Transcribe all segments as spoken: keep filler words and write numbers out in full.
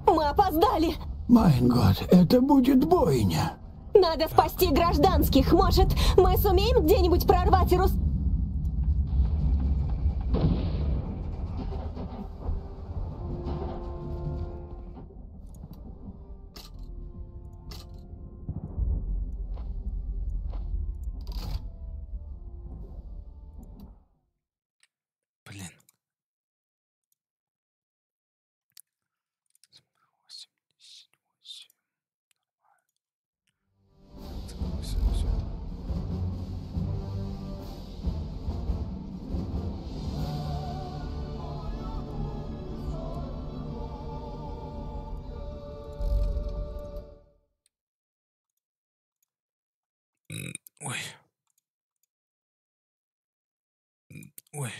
Мы опоздали! Майн год, это будет бойня. Надо спасти гражданских. Может, мы сумеем где-нибудь прорвать Рус... Блин. Ой. Ой.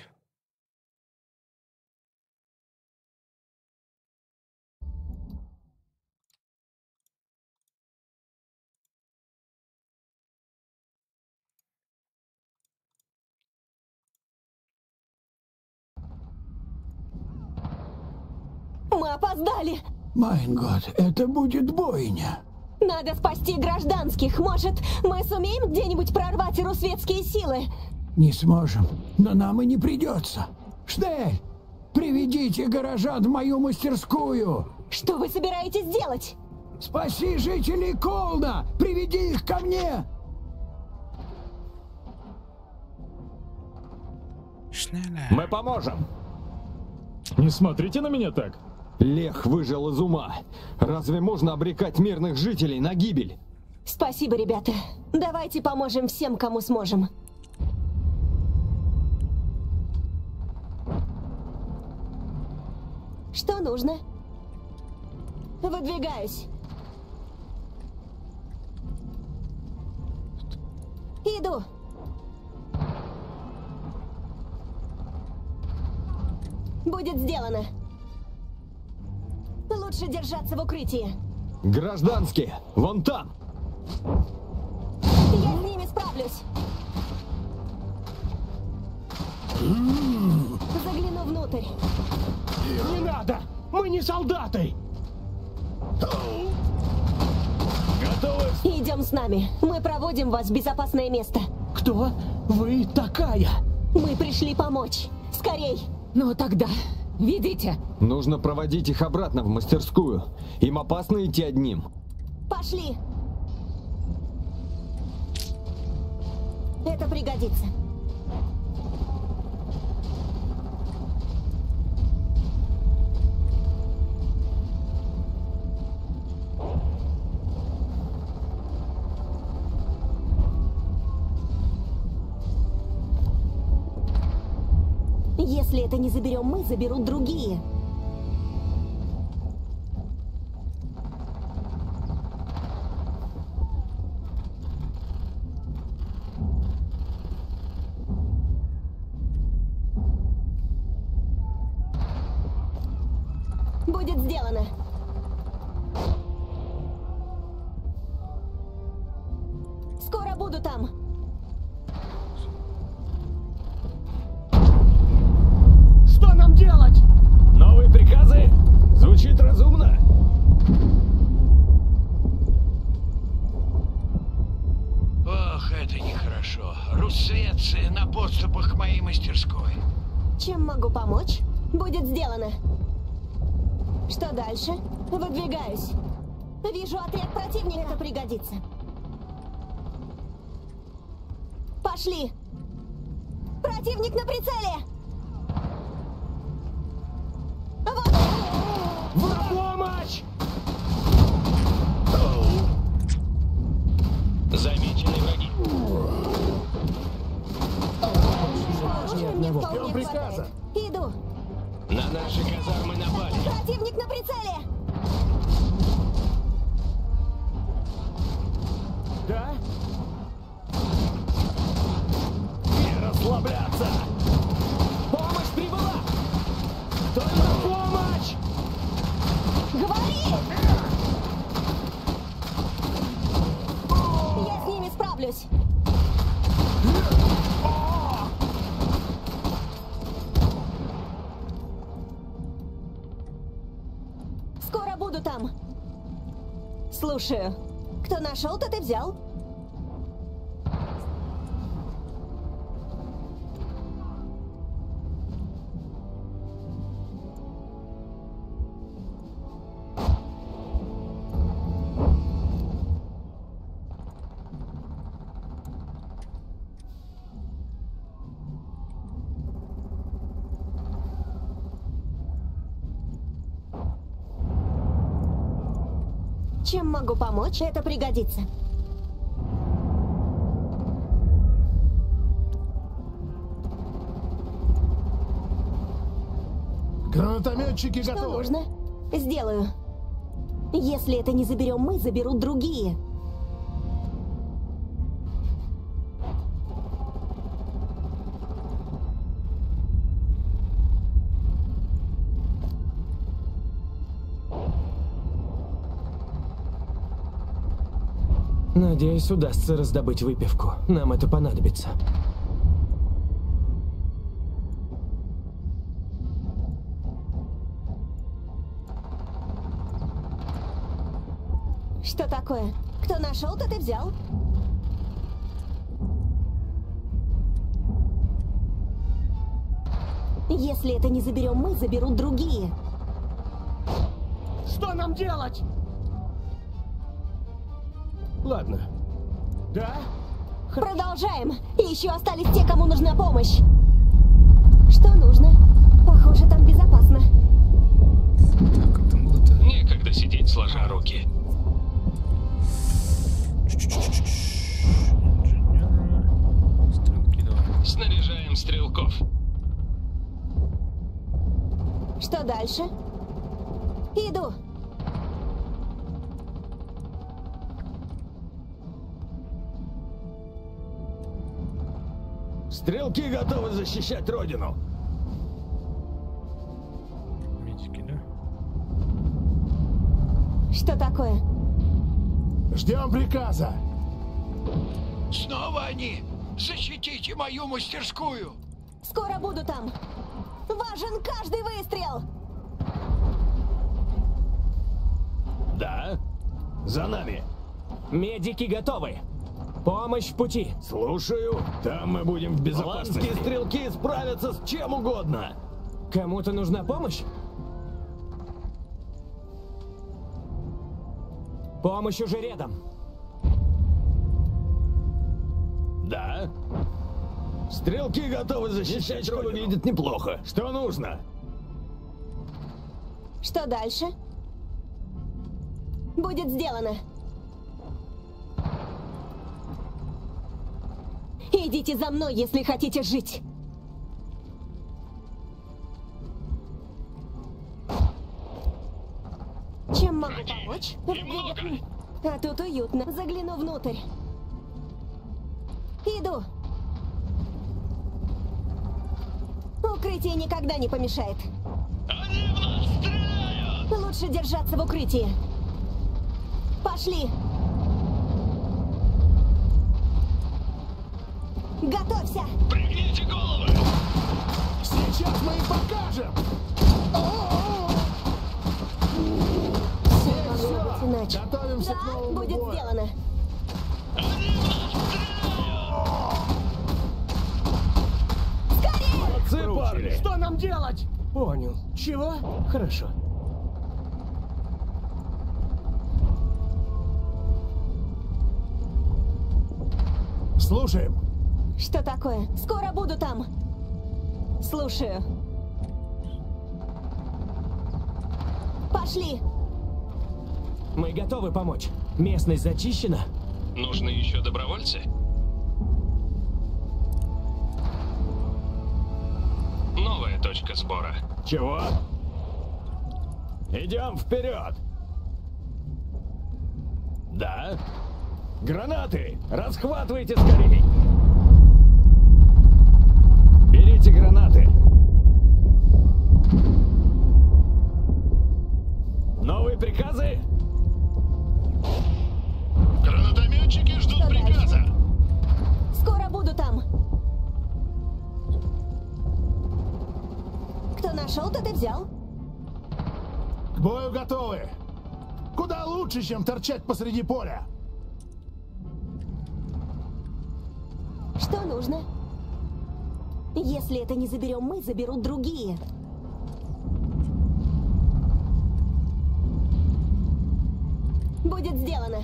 Мы опоздали! Майн год, это будет бойня. Надо спасти гражданских. Может, мы сумеем где-нибудь прорвать русветские силы? Не сможем, но нам и не придется. Шнель, приведите горожан в мою мастерскую. Что вы собираетесь делать? Спаси жителей Колна! Приведи их ко мне! Шнеля. Мы поможем! Не смотрите на меня так. Лех выжил из ума. Разве можно обрекать мирных жителей на гибель? Спасибо, ребята. Давайте поможем всем, кому сможем. Что нужно? Выдвигаюсь. Иду. Будет сделано. Лучше держаться в укрытии. Гражданские, вон там! Я с ними справлюсь. Загляну внутрь. Не надо! Мы не солдаты! Готовы? Идем с нами. Мы проводим вас в безопасное место. Кто вы такая? Мы пришли помочь. Скорей. Ну тогда, ведите. Нужно проводить их обратно в мастерскую. Им опасно идти одним. Пошли. Это пригодится. Если это не заберем мы, заберут другие. Будет сделано. Скоро буду там. Что нам делать? Новые приказы? Звучит разумно. Ох, это нехорошо. Руссветцы на подступах к моей мастерской. Чем могу помочь? Будет сделано. Что дальше? Выдвигаюсь. Вижу отряд противника. Это пригодится. Пошли. Противник на прицеле. Вот. В помощь! Замечены враги. Мне вполне Ждем приказа. хватает. Иду. На наши казармы напали. Противник на прицеле. Да? Не расслабляться! Помощь прибыла! Кто на помощь? Говори! Я с ними справлюсь. Скоро буду Слушаю. Кто нашел, тот и взял. Чем могу помочь? Это пригодится. Гранатометчики Что готовы. нужно? Сделаю. Если это не заберем мы, заберут другие. Надеюсь, удастся раздобыть выпивку. Нам это понадобится. Что такое? Кто нашел, тот и взял. Если это не заберем мы, заберут другие. Что нам делать? Ладно. Да? Продолжаем. Еще остались те, кому нужна помощь. Что нужно? Похоже, там безопасно. Так, как там было-то? Некогда сидеть сложа руки. Инженер. Стрелки, давай. Снаряжаем стрелков. Что дальше? Иду. Стрелки готовы защищать родину. Медики, да? Что такое? Ждем приказа. Снова они! Защитите мою мастерскую! Скоро буду там. Важен каждый выстрел. Да? За нами. Медики готовы. Помощь в пути. Слушаю. Там мы будем в безопасности. Голландские стрелки справятся с чем угодно. Кому-то нужна помощь? Помощь уже рядом. Да? Стрелки готовы защищать родину. Выглядит неплохо. Что нужно? Что дальше? Будет сделано. Идите за мной, если хотите жить. Чем могу помочь? Немного. А тут уютно. Загляну внутрь. Иду. Укрытие никогда не помешает. Они в нас стреляют! Лучше держаться в укрытии. Пошли. Готовься. Пригните головы! Сейчас мы им покажем. Все могло быть иначе. Готовимся к Да, новому будет бою. сделано. Они в нас стреляют! Скорее! Молодцы, парни. Что нам делать? Понял. Чего? Хорошо. Слушаем. Что такое? Скоро буду там. Слушаю. Пошли. Мы готовы помочь. Местность зачищена. Нужны еще добровольцы? Новая точка сбора. Чего? Идем вперед. Да? Гранаты! Расхватывайте скорей! Берите гранаты! Новые приказы? Гранатометчики ждут Что приказа! дальше? Скоро буду там. Кто нашел, тот и взял. К бою готовы. Куда лучше, чем торчать посреди поля. Что нужно? Если это не заберем мы, заберут другие. Будет сделано.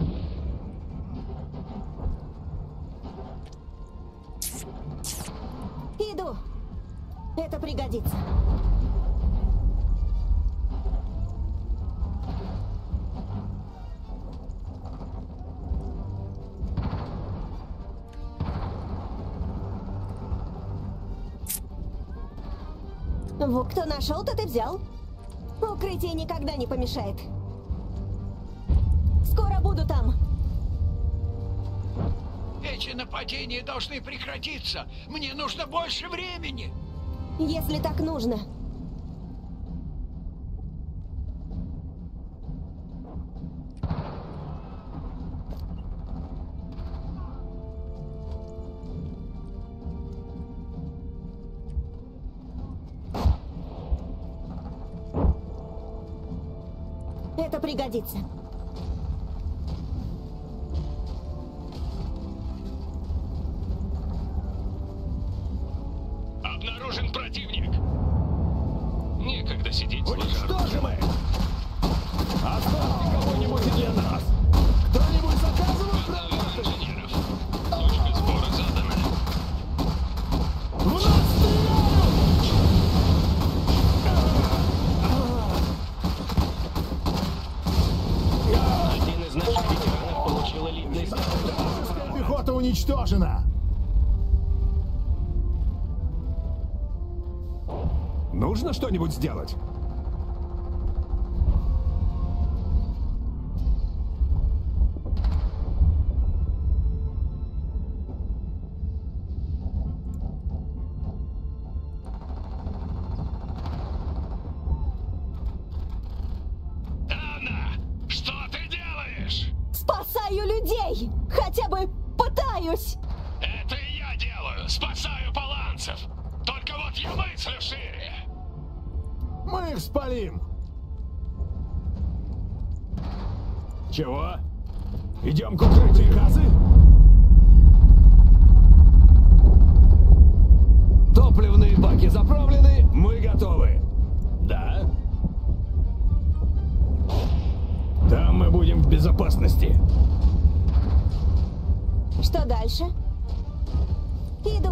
Иду. Это пригодится. Вот кто нашел, тот и взял. Укрытие никогда не помешает. Скоро буду там. Эти нападения должны прекратиться. Мне нужно больше времени. Если так нужно. Это пригодится. Обнаружен противник. Некогда сидеть сложа. Уничтожим их! Оставьте кого-нибудь для нас! Кто-нибудь заказывал гранаты? Инженеров. Точка сбора задана. В нас стреляют! Один из наших ветеранов получил элитный статус. Вражеская пехота уничтожена! Нужно что-нибудь сделать? Анна, что ты делаешь? Спасаю людей! Хотя бы пытаюсь! Это и я делаю. Спасаю паланцев. Только вот я мыслю шире. Мы их спалим! Чего? Идем к укрытию. Газы? Топливные баки заправлены, мы готовы. Да? Там мы будем в безопасности. Что дальше? Иду.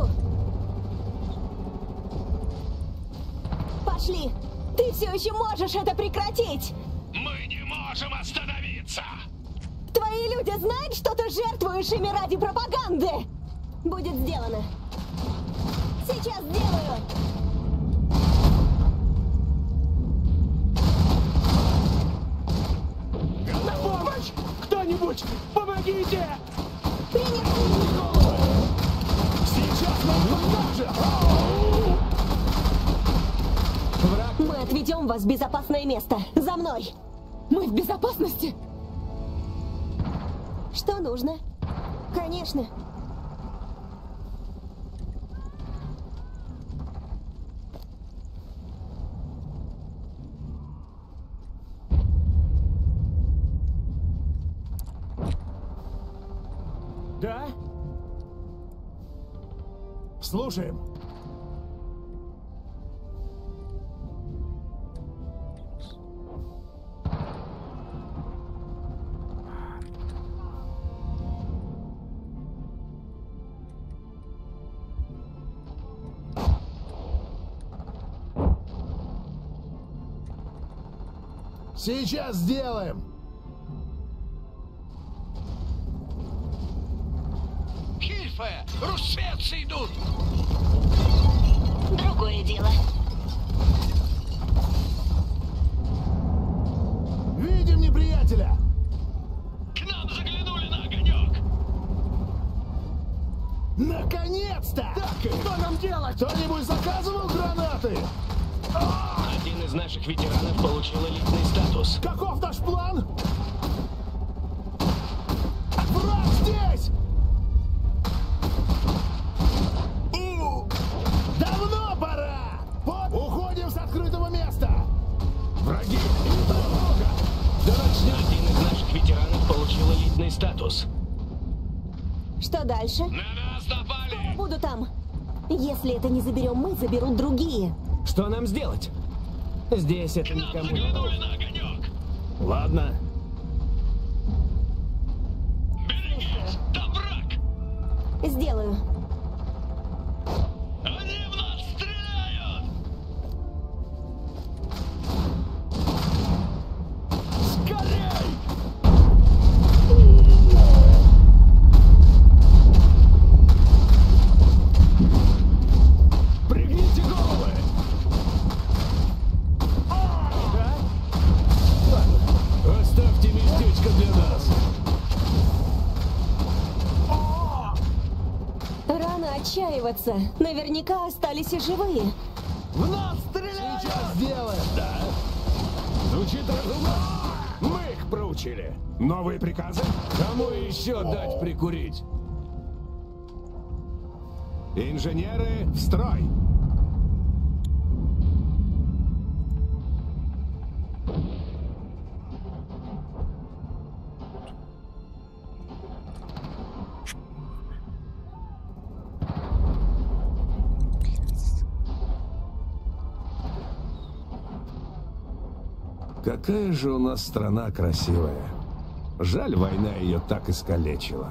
Пошли! Ты все еще можешь это прекратить! Мы не можем остановиться. Твои люди знают, что ты жертвуешь ими ради пропаганды! Будет сделано. Сейчас сделаю! На помощь! Кто-нибудь, помогите! Принят! Сейчас нам поможет! Мы отведем вас в безопасное место. За мной! Мы в безопасности? Что нужно? Конечно. Да? Слушаем. Сейчас сделаем. Хильфе, руссветцы идут. Другое дело. Видим неприятеля. К нам заглянули на огонек. Наконец-то! Так, что нам делать? Кто-нибудь заказывал гранаты? Один из наших ветеранов получил элитный статус. Каков наш план? Враг здесь! У! Давно пора! Вот, уходим с открытого места! Враги! И дорога! Да начнем личный статус. Что дальше? На нас напали! Буду там. Если это не заберем мы, заберут другие. Что нам сделать? Здесь это К нам никому не заглянули на огонек! Ладно. Берегись! Там враг! Сделаю. Они в нас стреляют! Скорей! Пригните головы! Оставьте местечко для нас. Рано отчаиваться. Наверняка остались и живые. В нас стреляют! Сейчас сделаем! Да. Звучит разумно. Мы их проучили. Новые приказы? Кому еще дать прикурить? Инженеры, в строй! Какая же у нас страна красивая. Жаль, война ее так искалечила.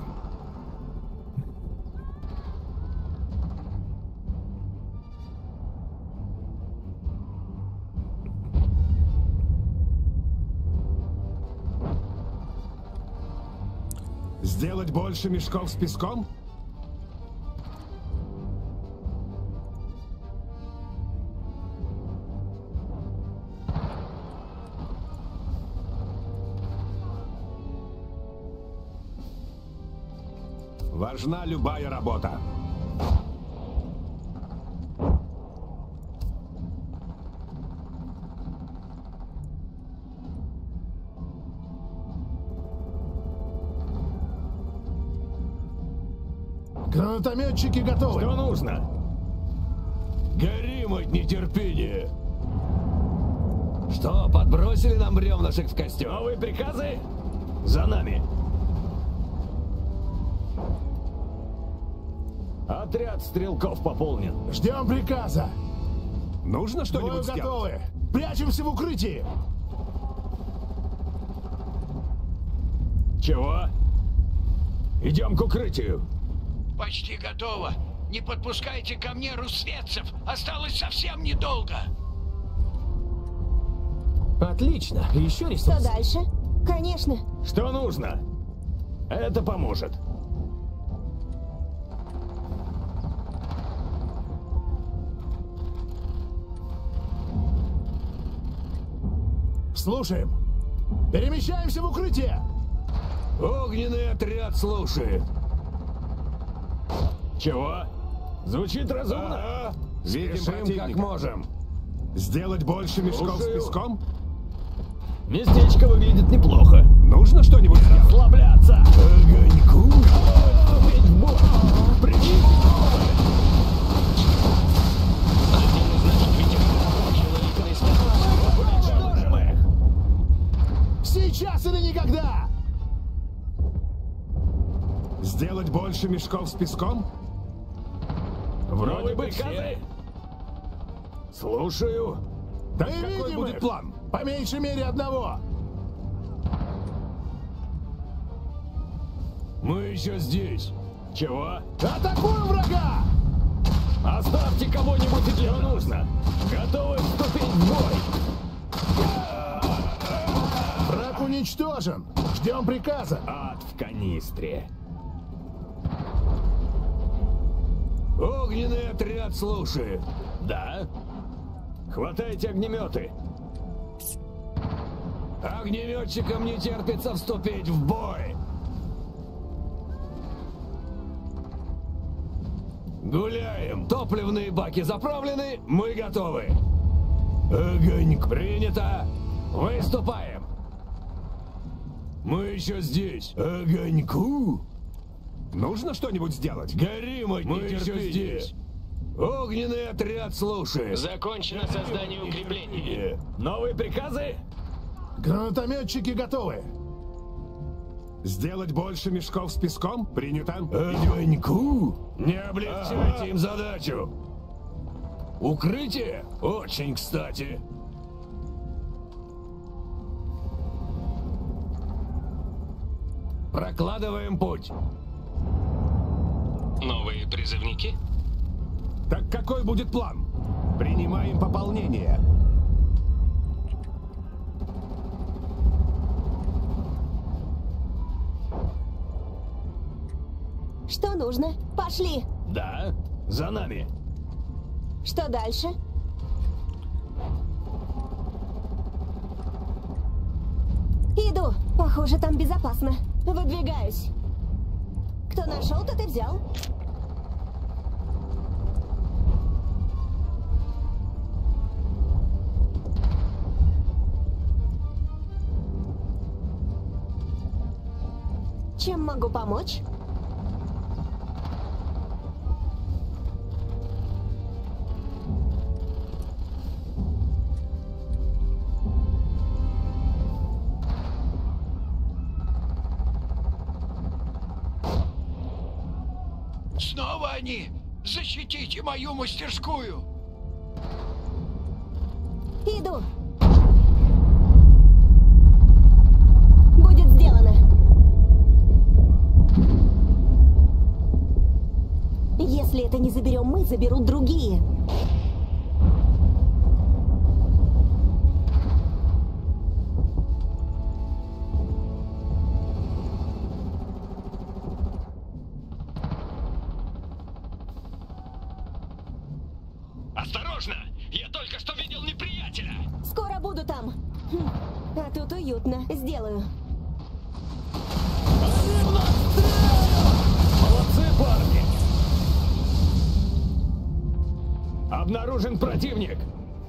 Сделать больше мешков с песком? Важна любая работа. Гранатометчики готовы. Что нужно? Горим от нетерпения. Что, подбросили нам бревнышек в костюм? Новые приказы? За нами. Отряд стрелков пополнен. Ждем приказа. Нужно Бою что-нибудь сделать? готовы. Прячемся в укрытии. Чего? Идем к укрытию. Почти готово. Не подпускайте ко мне руссветцев. Осталось совсем недолго. Отлично. Еще Что ресурс. дальше? Конечно. Что нужно? Это поможет. Слушаем. Перемещаемся в укрытие. Огненный отряд слушает. Чего? Звучит разумно? А-а. Видим противника. Как можем. Сделать больше мешков Слушаю. С песком? Местечко выглядит неплохо. Нужно что-нибудь сделать? Расслабляться. Огоньку. Вступить в бой. Прикинь. Один из наших ветеранов получил элитный статус. Уничтожим их. Сейчас или никогда. Сделать больше мешков с песком? Вроде бы все. Слушаю. Так Мы какой видим будет их. план? По меньшей мере одного. Мы еще здесь. Чего? Атакуем врага! Оставьте кого-нибудь, где нужно. Готовы вступить в бой. Враг уничтожен. Ждем приказа. Ад в канистре. Огненный отряд слушает. Да? Хватайте огнеметы. Огнеметчикам не терпится вступить в бой. Гуляем. Топливные баки заправлены. Мы готовы. Огонь принято. Выступаем. Мы еще здесь. Огоньку. Нужно что-нибудь сделать? Горим от Мы еще здесь. Огненный отряд слушает. Закончено создание укреплений. Новые приказы? Гранатометчики готовы. Сделать больше мешков с песком? Принято. Огоньку? Не облегчайте ага. им задачу. Укрытие? Очень кстати. Прокладываем путь. Новые призывники? Так какой будет план? Принимаем пополнение. Что нужно? Пошли! Да, за нами. Что дальше? Иду. Похоже, там безопасно. Выдвигаюсь. Кто нашел, тот и взял. Чем могу помочь? Снова они! Защитите мою мастерскую! Иду. Будет сделано. Если это не заберем мы, заберут другие. Осторожно! Я только что видел неприятеля! Скоро буду там. Хм. А тут уютно. Сделаю. Молодцы, парни! Обнаружен противник!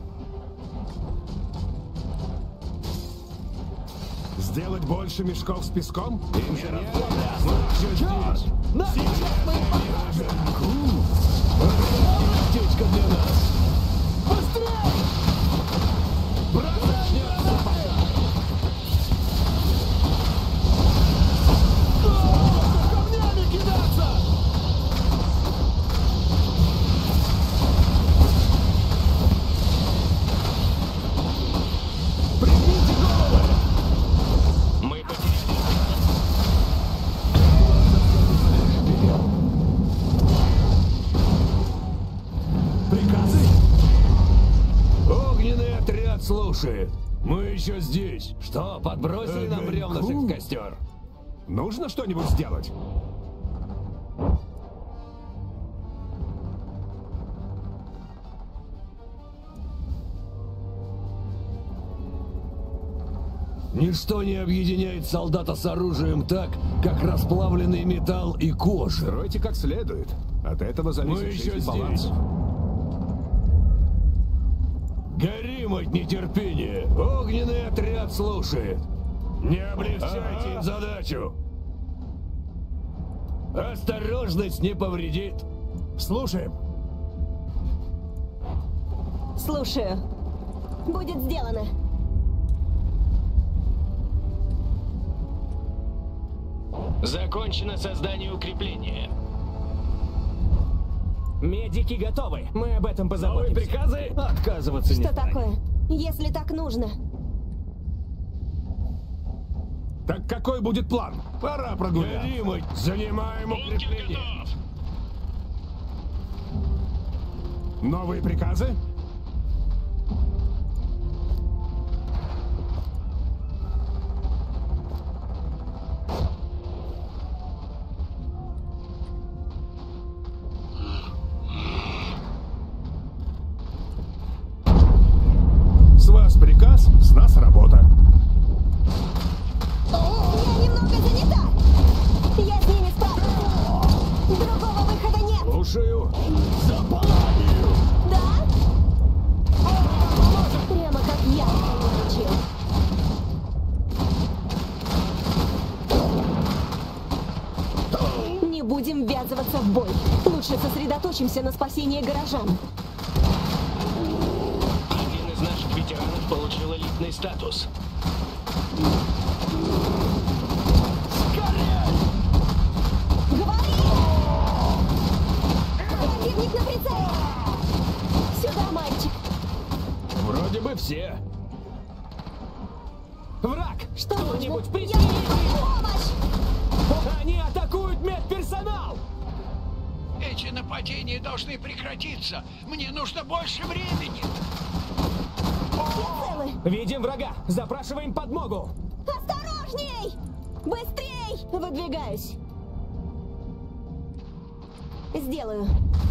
Сделать больше мешков с песком? Инженер, мы еще здесь! Сейчас мы их покажем! Птичка для нас! Быстрее! Бросай гранаты! Камнями кидаться! Пригните головы! Мы потеряли. Приказы? Огненный отряд слушает. Мы еще здесь. Что, подбросили нам бревнышек в костер? Нужно что-нибудь сделать? Ничто не объединяет солдата с оружием так, как расплавленный металл и кожа. Стройте как следует. От этого зависит Мы еще жизнь здесь. баланса. Горим от нетерпения. Огненный отряд слушает. Не облегчайте им задачу. Осторожность не повредит. Слушаем. Слушаю. Будет сделано. Закончено создание укрепления. Медики готовы. Мы об этом позаботимся. Новые приказы? Отказываться не Что станем. такое? Если так нужно. Так какой будет план? Пора прогуляться. Горим, занимаем Бункер укрепление. готов! Новые приказы? С вас приказ, с нас работа. Я немного занята. Я с ними справлюсь. Другого выхода нет. Слушаю. Да? Прямо как я научил. Не будем ввязываться в бой. Лучше сосредоточимся на спасении горожан. Один из наших ветеранов получил элитный статус. Скорее! все. Враг! Что Кто-нибудь нужно? присоедините Я его! помощь! Они атакуют медперсонал! Эти нападения должны прекратиться. Мне нужно больше времени. Целы. Видим врага! Запрашиваем подмогу! Осторожней! Быстрей! Выдвигаюсь. Сделаю.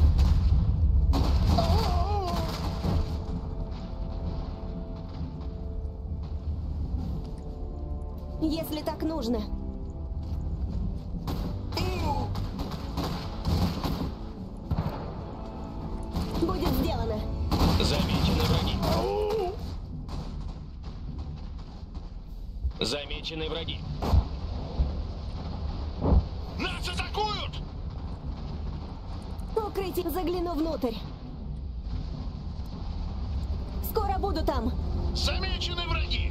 Если так нужно. Будет сделано. Замечены враги. Замечены враги. Нас атакуют! Укрытие, загляну внутрь. Скоро буду там. Замечены враги!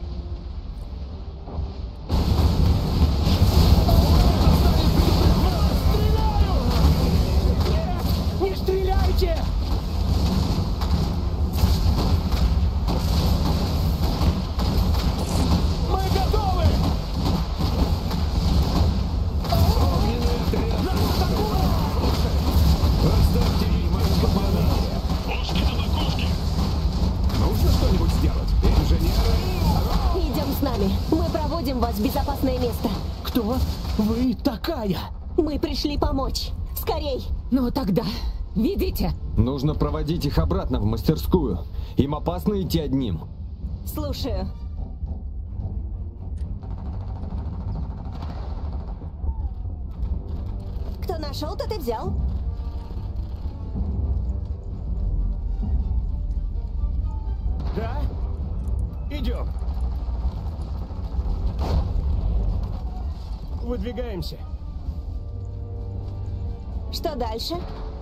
Не стреляйте! Мы готовы! Оставьте ей мою попадание. Пушки на макушке! Нужно что-нибудь сделать? Инженеры? Идем с нами. Мы проводим вас в безопасное место. Кто вы такая? Мы пришли помочь. Скорей! Ну тогда, ведите. Нужно проводить их обратно в мастерскую. Им опасно идти одним. Слушаю. Кто нашел, тот и взял. Да? Идем. Выдвигаемся. Что дальше?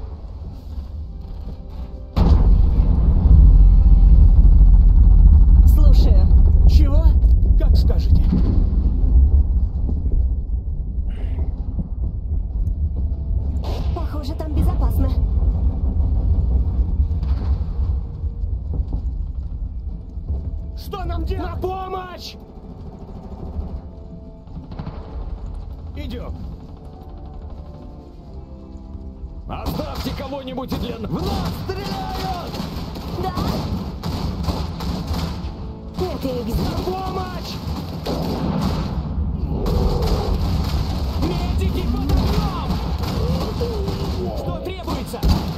Слушаю. Чего? Как скажете. Похоже, там безопасно. Что нам делать? На помощь! Идем. Оставьте кого-нибудь и для... В нас стреляют! Да? Это их сделал. Помощь! Медики под огнем! Что требуется?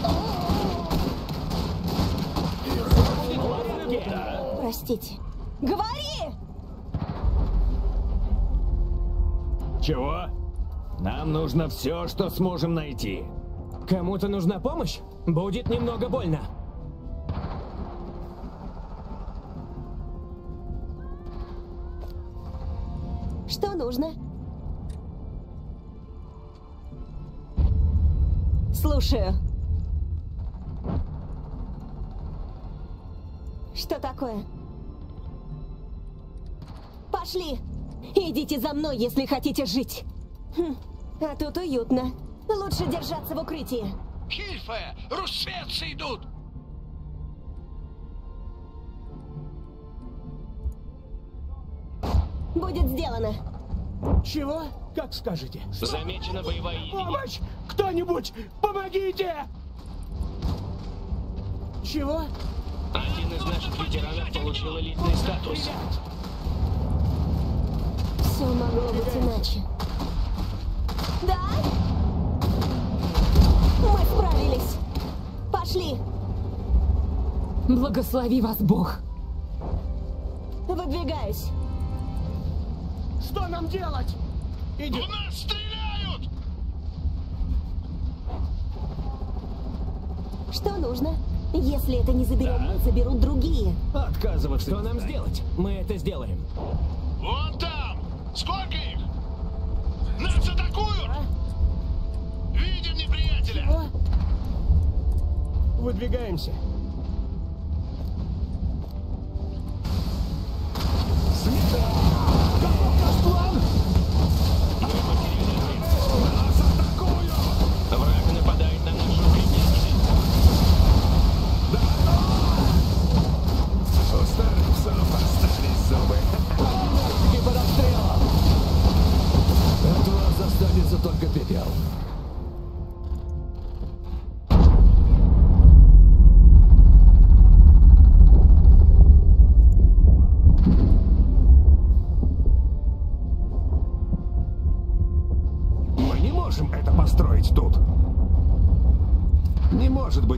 Будет в порядке? Простите. Говори! Чего? Нам нужно все, что сможем найти. Кому-то нужна помощь? Будет немного больно. Что нужно? Слушаю. Что такое? Пошли! Идите за мной, если хотите жить. Хм, а тут уютно. Лучше держаться в укрытии. Хильфе! Руссветцы идут! Будет сделано. Чего? Как скажете. Замечена боевая единица. Помощь! Кто-нибудь! Помогите! Чего? Один из наших ветеранов получил элитный статус. Все могло быть иначе. Да? Мы справились. Пошли. Благослови вас Бог. Выдвигаюсь. Что нам делать? Идем. В нас стреляют! Что нужно? Если это не заберем, мы заберут другие. Отказываться. Что нам сделать? Мы это сделаем. Вон там! Сколько их? Нас атакуют! Видим неприятеля! Чего? Выдвигаемся. Каков наш план? Нас атакуют! Враг нападает на нашу укрепление. Устарь!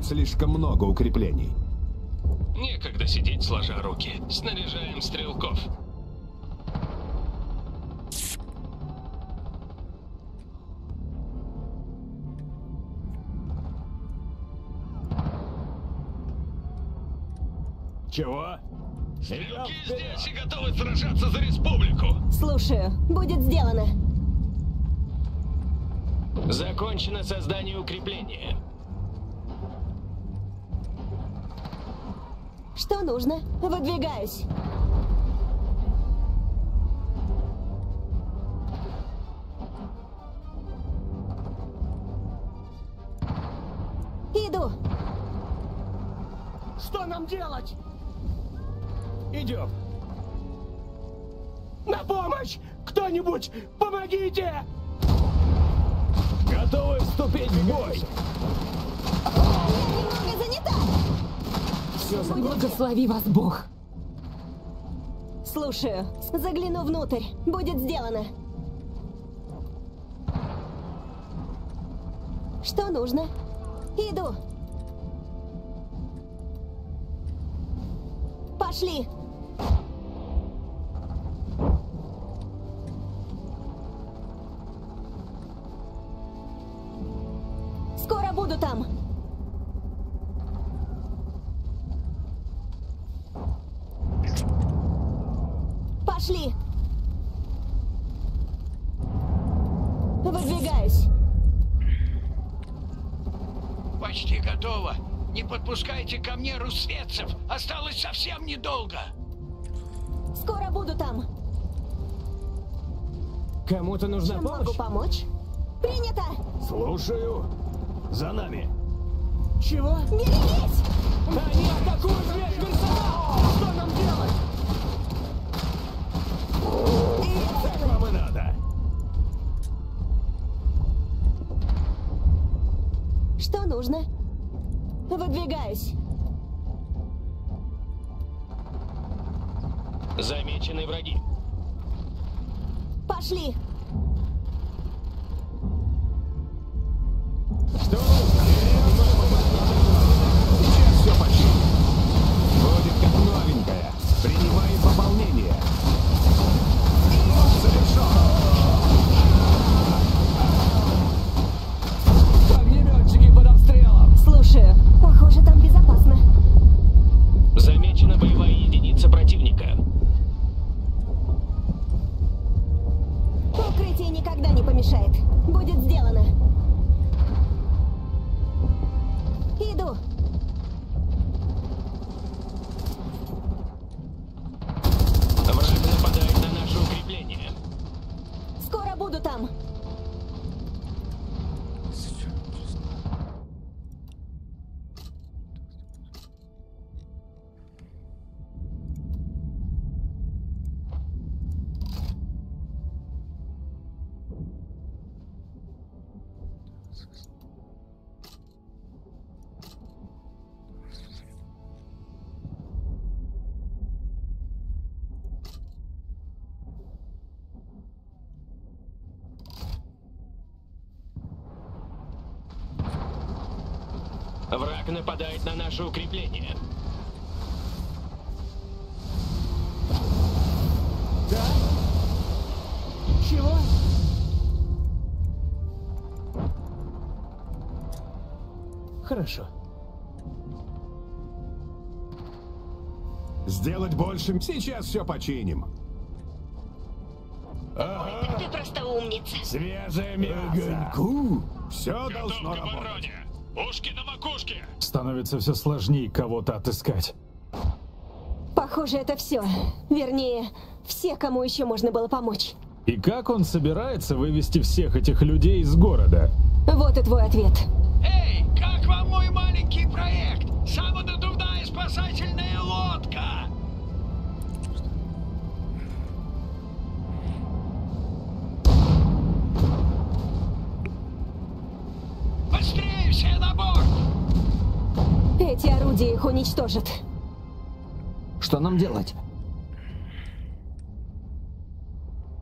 слишком много укреплений. Некогда сидеть сложа руки. Снаряжаем стрелков. Чего? Стрелки здесь и готовы сражаться за республику. Слушаю. Будет сделано. Закончено создание укрепления. Что нужно? Выдвигаюсь. Иду. Что нам делать? Идем. На помощь! Кто-нибудь, помогите! Готовы вступить в бой? Я немного занята. Благослови вас, Бог. Слушаю. Загляну внутрь. Будет сделано. Что нужно? Иду. Пошли. Скоро буду там. Пошли. Выдвигаюсь. Почти готово. Не подпускайте ко мне руссветцев. Осталось совсем недолго. Скоро буду там. Кому-то нужна Чем помощь? могу помочь? Принято. Слушаю. За нами. Чего? Берегись! Они атакуют весь персонал! Что нам делать? Так вам и надо. Что нужно? Выдвигаюсь. Замечены враги. Пошли. Что нужно? Сейчас все почти. Будет как новенькая. Принимаем пополнение. Огнеметчики под обстрелом. Слушаю. Похоже, там безопасно. Замечена боевая единица противника. Укрытие никогда не помешает. Будет сделано. Иду. Враг нападает на наше укрепление. Скоро буду там. Враг нападает на наше укрепление. Да? Чего? Хорошо. Сделать больше. Сейчас все починим. Ага. Ты просто умница. Свежее мясо. Огоньку. Все должно Готов к работать. обороне. Ушки на макушке. Становится все сложнее кого-то отыскать. Похоже, это все. Вернее, все, кому еще можно было помочь. И как он собирается вывести всех этих людей из города? Вот и твой ответ. Эй, как вам мой маленький проект? Самонадувная спасательная лодка. Быстрее все на борт! Эти орудия их уничтожат. Что нам делать?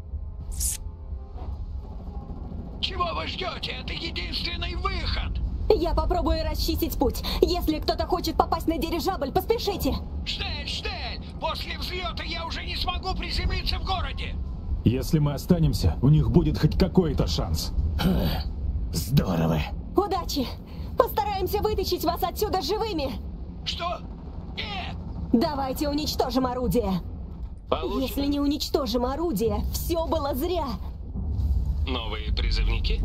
Чего вы ждете? Это единственный выход. Я попробую расчистить путь. Если кто-то хочет попасть на дирижабль, поспешите. Штель, Штель! После взлета я уже не смогу приземлиться в городе. Если мы останемся, у них будет хоть какой-то шанс. Здорово. Удачи! Постараемся вытащить вас отсюда живыми. Что? Нет! Давайте уничтожим орудие. Получено. Если не уничтожим орудие, все было зря. Новые призывники?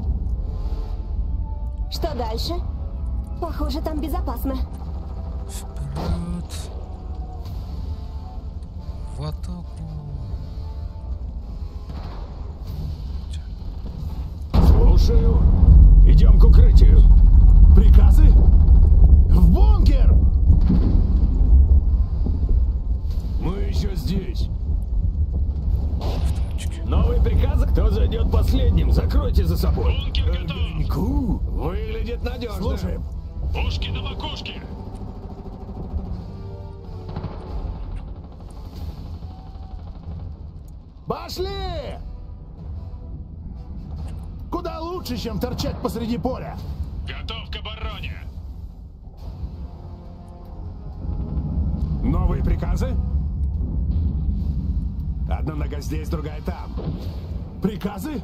Что дальше? Похоже, там безопасно. Вперед. В атаку. Слушаю. Идем к укрытию. Приказы? В бункер! Мы еще здесь. Новый приказ? Кто зайдет последним? Закройте за собой. Бункер готов. Выглядит надежно. Слушаем. Пушки на макушке. Пошли! Куда лучше, чем торчать посреди поля. Готов к обороне. Новые приказы? Одна нога здесь, другая там. Приказы?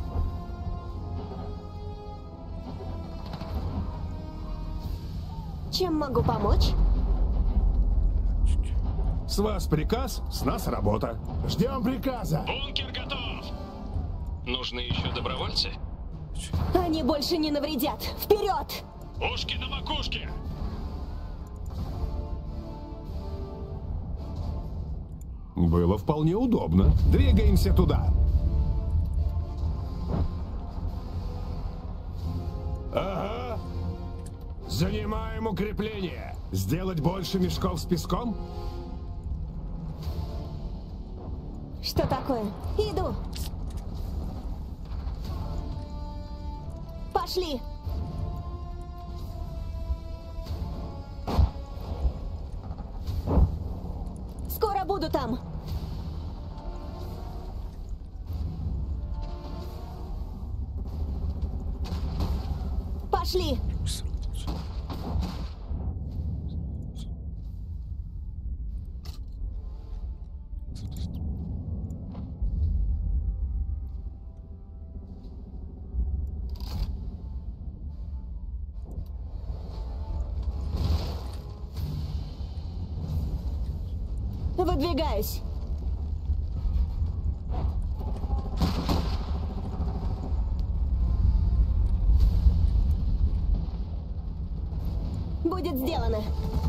Чем могу помочь? С вас приказ, с нас работа. Ждем приказа. Бункер готов. Нужны еще добровольцы? Они больше не навредят. Вперед! Пушки на макушке. Было вполне удобно. Двигаемся туда. Ага. Занимаем укрепление. Сделать больше мешков с песком? Что такое? Иду. Пошли. Скоро буду там. Пошли. Выдвигаюсь. Будет сделано.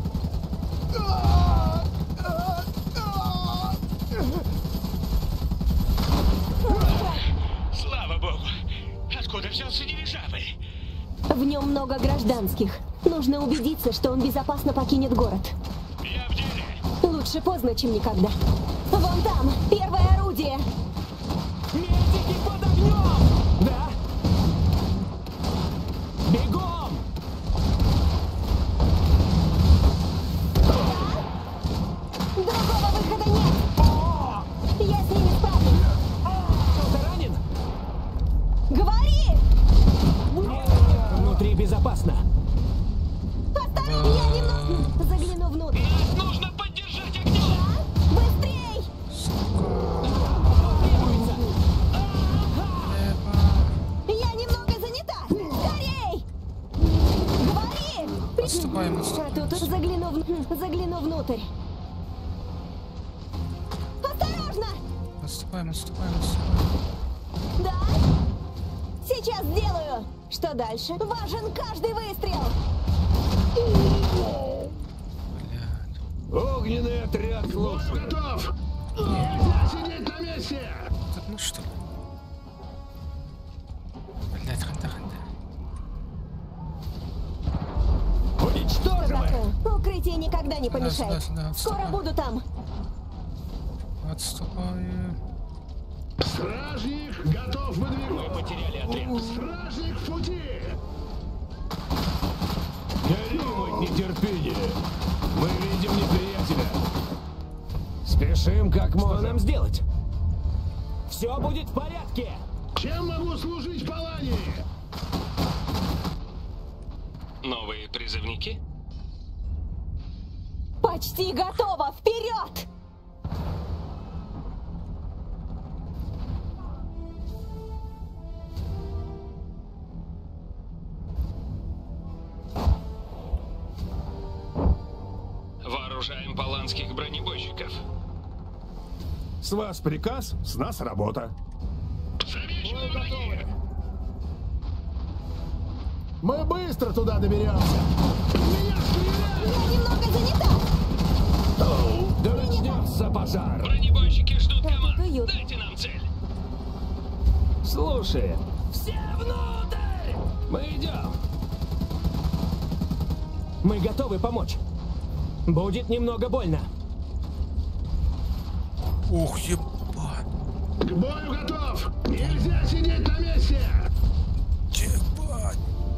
Слава богу. Откуда взялся дирижабль? В нем много гражданских. Нужно убедиться, что он безопасно покинет город. Я в деле. Лучше поздно, чем никогда. Вон там, первое орудие. Медики под огнем! Да? Бегом! Другого выхода нет. Я с ними справлюсь. Кто-то ранен? Говори! Внутри безопасно. Осторожно, я немного загляну внутрь. Нас нужно поддержать огнем. Быстрей! Я немного занята. Скорей! Говори! Отступаем, отступаем. А тут загляну, в... загляну внутрь. Осторожно! Отступаем, отступаем, отступаем. Да? Сейчас сделаю. Что дальше? Важен каждый выстрел. Огненный отряд слушает. Готов! Нельзя сидеть на месте! Так, ну что? Блять, ханта, ханта. Что такое? Укрытие никогда не помешает. сюда, сюда, Скоро отступай. буду там. Отступаю. Стражник готов выдвигаться! Мы потеряли отряд. Стражник в пути! Горим от нетерпения. Мы видим неприятеля. Спешим как можем. Что нам сделать? Все будет в порядке! Чем могу служить Палане? Новые призывники? Почти готово! Вперед! Вооружаем паланских бронебойщиков. С вас приказ, с нас работа. Замечены враги! Мы быстро туда доберемся. Я немного занята! Да начнется пожар. Бронебойщики ждут Как команд. уют. Дайте нам цель. Слушай, все внутрь! Мы идем. Мы готовы помочь. Будет немного больно. Ух, ебать. К бою готов! Нельзя сидеть на месте! Ебать.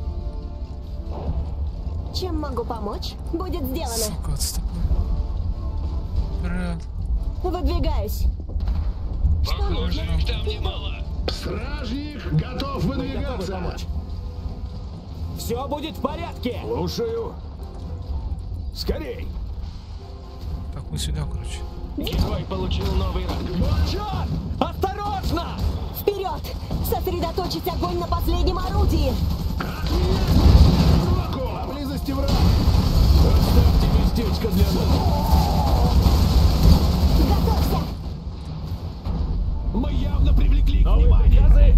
Чем могу помочь? Будет сделано. Сука, вот с тобой. Брат. Выдвигаюсь. Похоже, их там немало. Стражник готов выдвигаться! помочь. Все будет в порядке. Слушаю. Скорей. Так, мы сюда, короче. Герой получил новый ранг. Черт! Осторожно! Вперед! Сосредоточить огонь на последнем орудии! Поблизости враг. Оставьте местечко для нас. Готовься! Мы явно привлекли Новые внимание. приказы?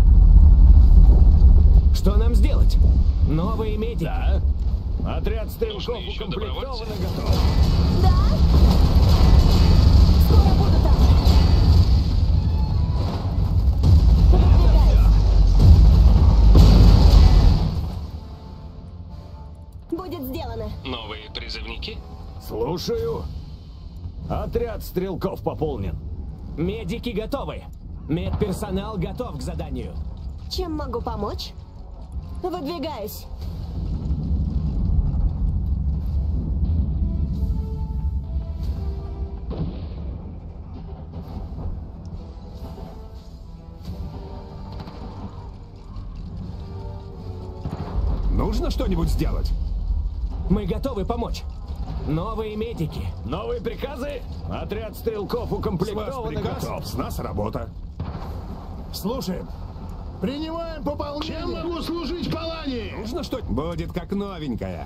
Что нам сделать? Новые медики. Да. Отряд стрелков Нужны еще укомплектован добровольцы? и готов. Да? Скоро буду там. Выдвигаюсь. Будет сделано. Новые призывники? Слушаю. Отряд стрелков пополнен. Медики готовы. Медперсонал готов к заданию. Чем могу помочь? Выдвигаюсь. Нужно что-нибудь сделать? Мы готовы помочь. Новые медики. Новые приказы? Отряд стрелков С вас укомплектован и приказ, готов. с нас работа. Слушаем. Принимаем пополнение. Чем могу служить Палане? Нужно что? Будет как новенькая.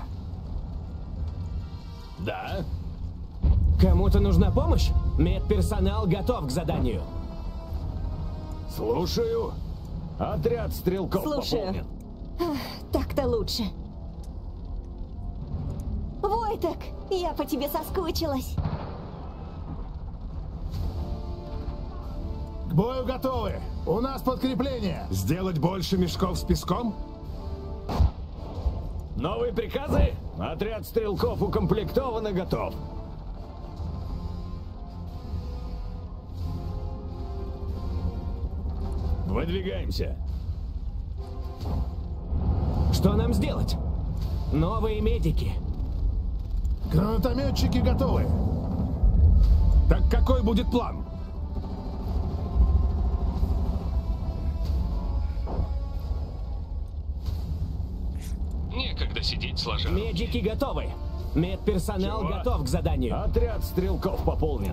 Да. Кому-то нужна помощь? Медперсонал готов к заданию. Слушаю. Отряд стрелков Слушаю. пополнен. Так-то лучше. Войтек, я по тебе соскучилась. К бою готовы. У нас подкрепление. Сделать больше мешков с песком? Новые приказы? Отряд стрелков укомплектован и готов. Выдвигаемся. Что нам сделать? Новые медики. Гранатометчики готовы. Так какой будет план? Некогда сидеть сложа. Медики готовы. Медперсонал Чего? готов к заданию. Отряд стрелков пополнен.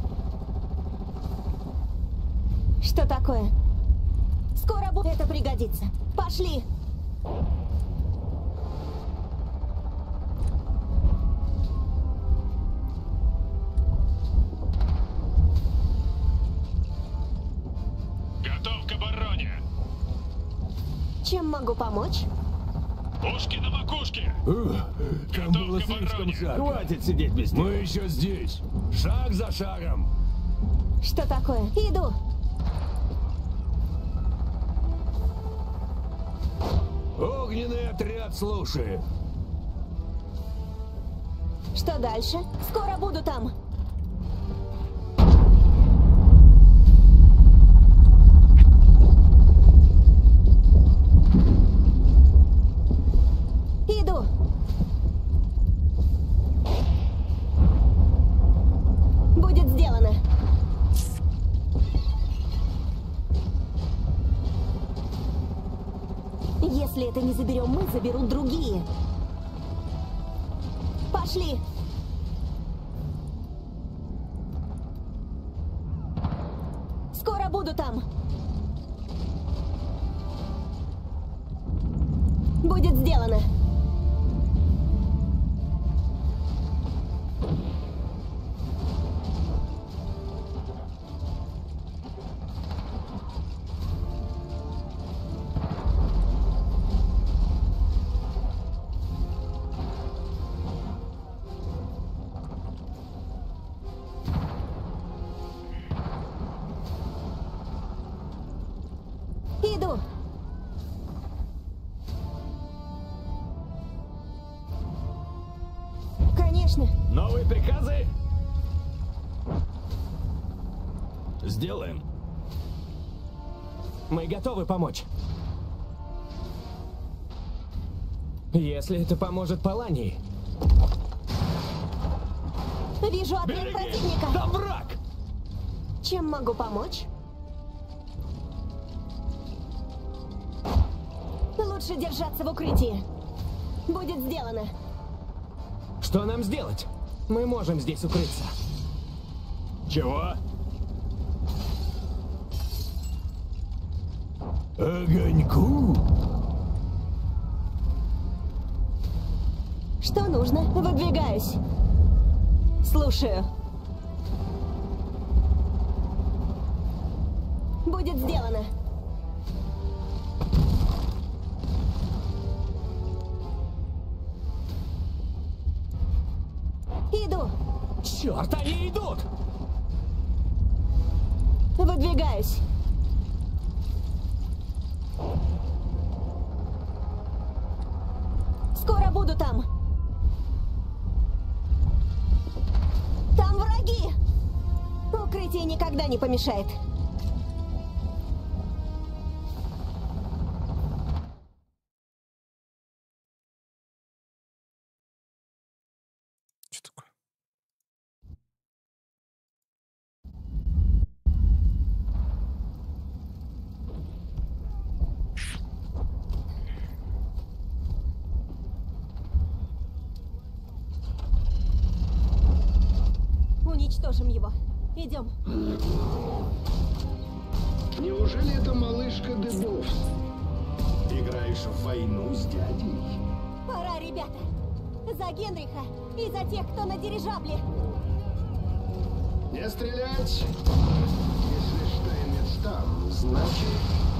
Что такое? Скоро будет это пригодится. Пошли. Готов к обороне! Чем могу помочь? Пушки на макушке! Там Готов было к слишком обороне. жарко. Хватит сидеть без дела. Мы еще здесь. Шаг за шагом. Что такое? Иду. Огненный отряд слушает. Что дальше? Скоро буду там. Иду. Будет сделано. Если это не заберем мы, заберут другие. Пошли! Скоро буду там. Будет сделано. Иду. Конечно. Новые приказы? Сделаем. Мы готовы помочь. Если это поможет Полании. Вижу отряд противника. Да враг! Чем могу помочь? Лучше держаться в укрытии. Будет сделано. Что нам сделать? Мы можем здесь укрыться. Чего? Огоньку? Что нужно? Выдвигаюсь. Слушаю. Будет сделано. Иду. Черт, они идут! Выдвигаюсь. Скоро буду там. Там враги! Укрытие никогда не помешает. Что такое? Уничтожим его. Идем. Неужели это малышка Дебов? Играешь в войну с дядей? Пора, ребята. За Генриха и за тех, кто на дирижабле. Не стрелять! Если Штайнец там, значит...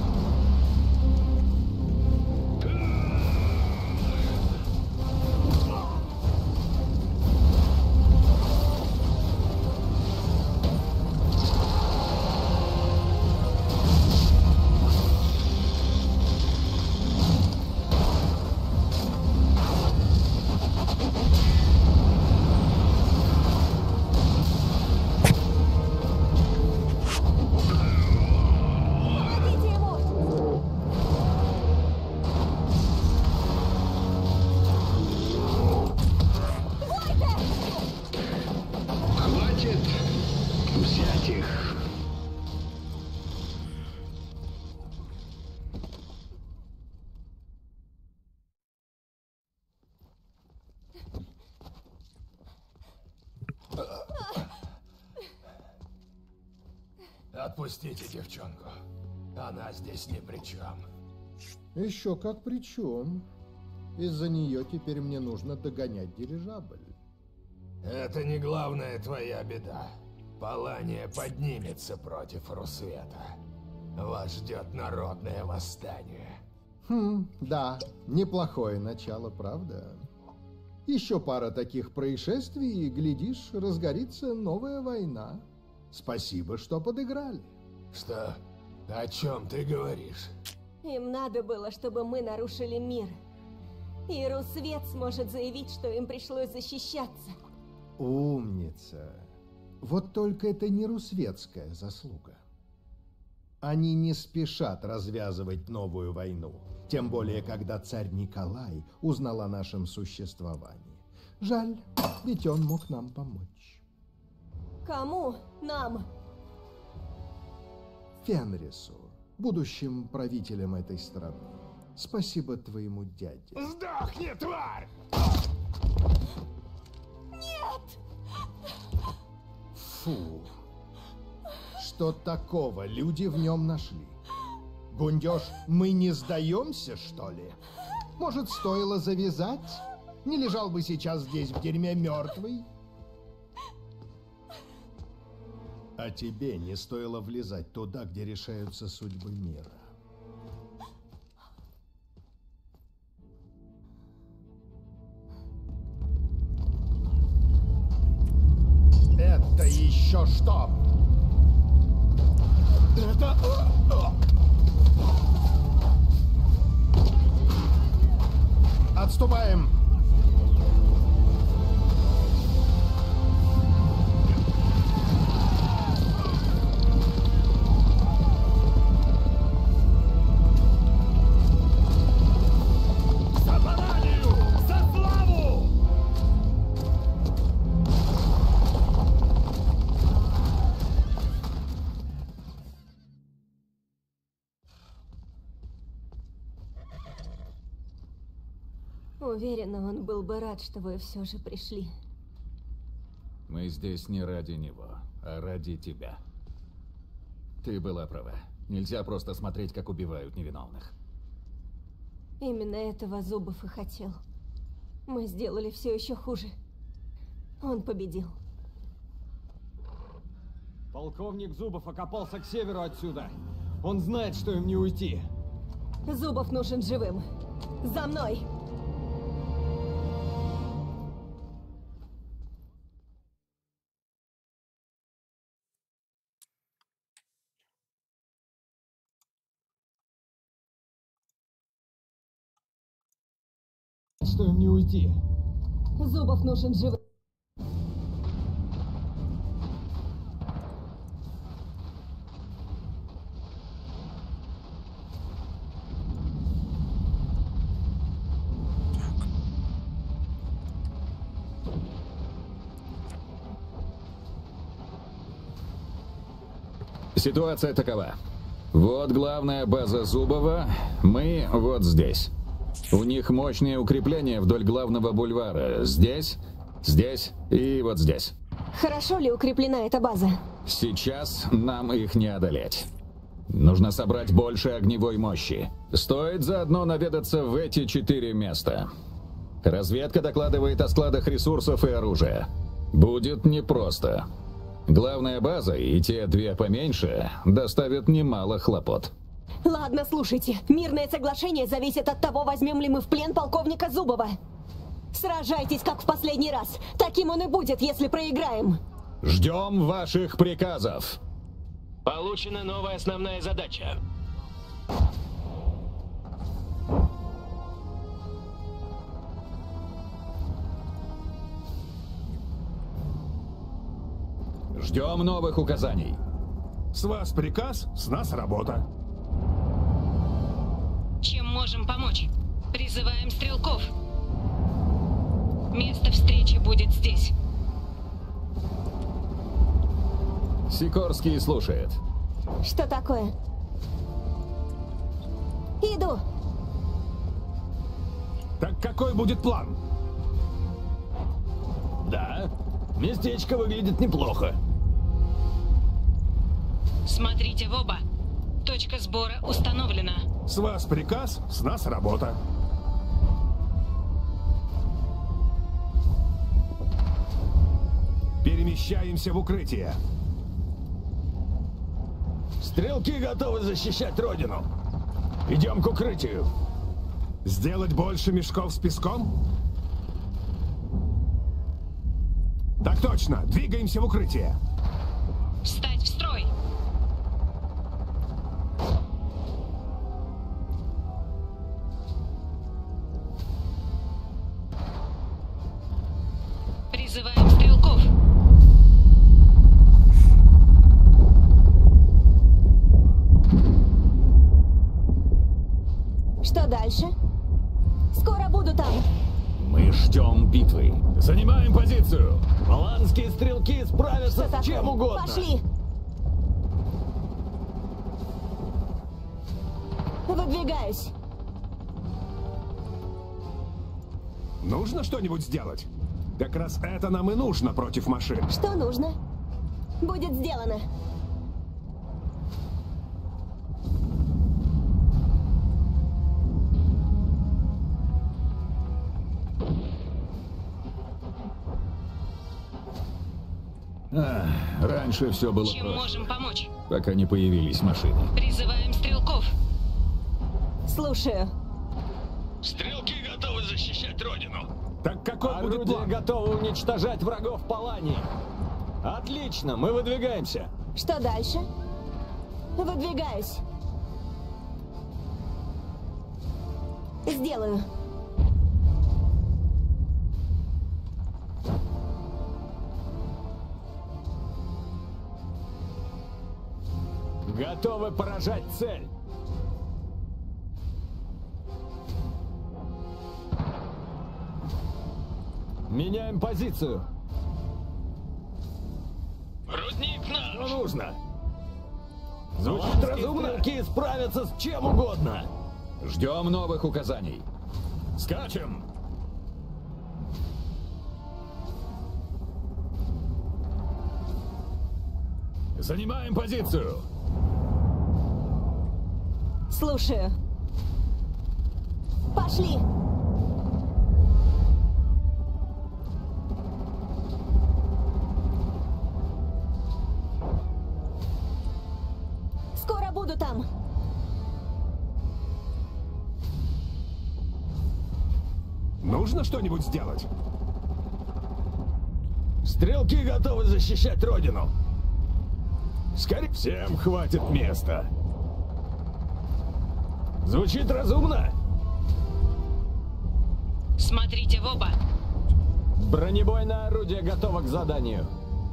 Отпустите девчонку. Она здесь ни при чем. Еще как при чем. Из-за нее теперь мне нужно догонять дирижабль. Это не главная твоя беда. Полания поднимется против Русвета. Вас ждет народное восстание. Хм, да, неплохое начало, правда? Еще пара таких происшествий, и, глядишь, разгорится новая война. Спасибо, что подыграли. Что? О чем ты говоришь? Им надо было, чтобы мы нарушили мир. И Русвет сможет заявить, что им пришлось защищаться. Умница. Вот только это не русветская заслуга. Они не спешат развязывать новую войну. Тем более, когда царь Николай узнал о нашем существовании. Жаль, ведь он мог нам помочь. Кому? Нам? Фенрису, будущим правителем этой страны. Спасибо твоему дяде. Сдохни, тварь! Фу. Что такого люди в нем нашли? Гундеж, мы не сдаемся, что ли? Может, стоило завязать? Не лежал бы сейчас здесь в дерьме мертвый? А тебе не стоило влезать туда, где решаются судьбы мира. Это еще что? Это... Отступаем! За Баранию! За славу! Уверена, он был бы рад, что вы все же пришли. Мы здесь не ради него, а ради тебя. Ты была права. Нельзя просто смотреть, как убивают невиновных. Именно этого Зубов и хотел. Мы сделали все еще хуже. Он победил. Полковник Зубов окопался к северу отсюда. Он знает, что им не уйти. Зубов нужен живым. За мной! Что им не уйти? Зубов нужен живым. Ситуация такова. Вот главная база Зубова, мы вот здесь. У них мощные укрепления вдоль главного бульвара. Здесь, здесь и вот здесь. Хорошо ли укреплена эта база? Сейчас нам их не одолеть. Нужно собрать больше огневой мощи. Стоит заодно наведаться в эти четыре места. Разведка докладывает о складах ресурсов и оружия. Будет непросто. Главная база и те две поменьше доставят немало хлопот. Ладно, слушайте. Мирное соглашение зависит от того, возьмем ли мы в плен полковника Зубова. Сражайтесь, как в последний раз. Таким он и будет, если проиграем. Ждем ваших приказов. Получена новая основная задача. Ждем новых указаний. С вас приказ, с нас работа. Чем можем помочь? Призываем стрелков. Место встречи будет здесь. Сикорский слушает. Что такое? Иду. Так какой будет план? Да, местечко выглядит неплохо. Смотрите в оба. Точка сбора установлена. С вас приказ, с нас работа. Перемещаемся в укрытие. Стрелки готовы защищать родину. Идем к укрытию. Сделать больше мешков с песком? Так точно, двигаемся в укрытие. Встать в строй. Призываем стрелков. Что дальше? Скоро буду там. Мы ждем битвы. Занимаем позицию. Баланские стрелки справятся с чем угодно. Пошли. Выдвигаюсь. Нужно что-нибудь сделать? Как раз это нам и нужно против машин. Что нужно? Будет сделано. А, раньше все было Чем проще, можем помочь? пока не появились машины. Призываем стрелков. Слушаю. Стрелки готовы защищать родину. Так какой Орудия будет план? готовы уничтожать врагов Палании. Отлично, мы выдвигаемся. Что дальше? Выдвигаюсь. Сделаю. Готовы поражать цель. Меняем позицию. Рудник наш. Что нужно? Звучит разумно. Стрелки справятся с чем угодно. Ждем новых указаний. Скачем! Занимаем позицию. Слушаю. Пошли. Скоро буду там. Нужно что-нибудь сделать? Стрелки готовы защищать родину. Скорее, всем хватит места. Звучит разумно? Смотрите в оба. Бронебойное орудие готово к заданию.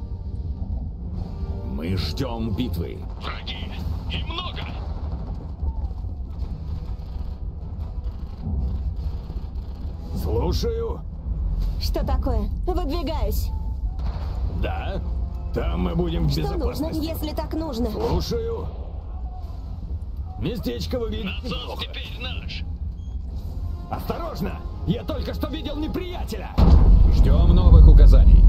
Мы ждем битвы. Враги. И много. Слушаю. Что такое? Выдвигаюсь. Да. Там мы будем в Что нужно, безопасности. если так нужно? Слушаю. Местечко выглядит Насос неплохо. теперь наш. Осторожно! Я только что видел неприятеля! Ждем новых указаний.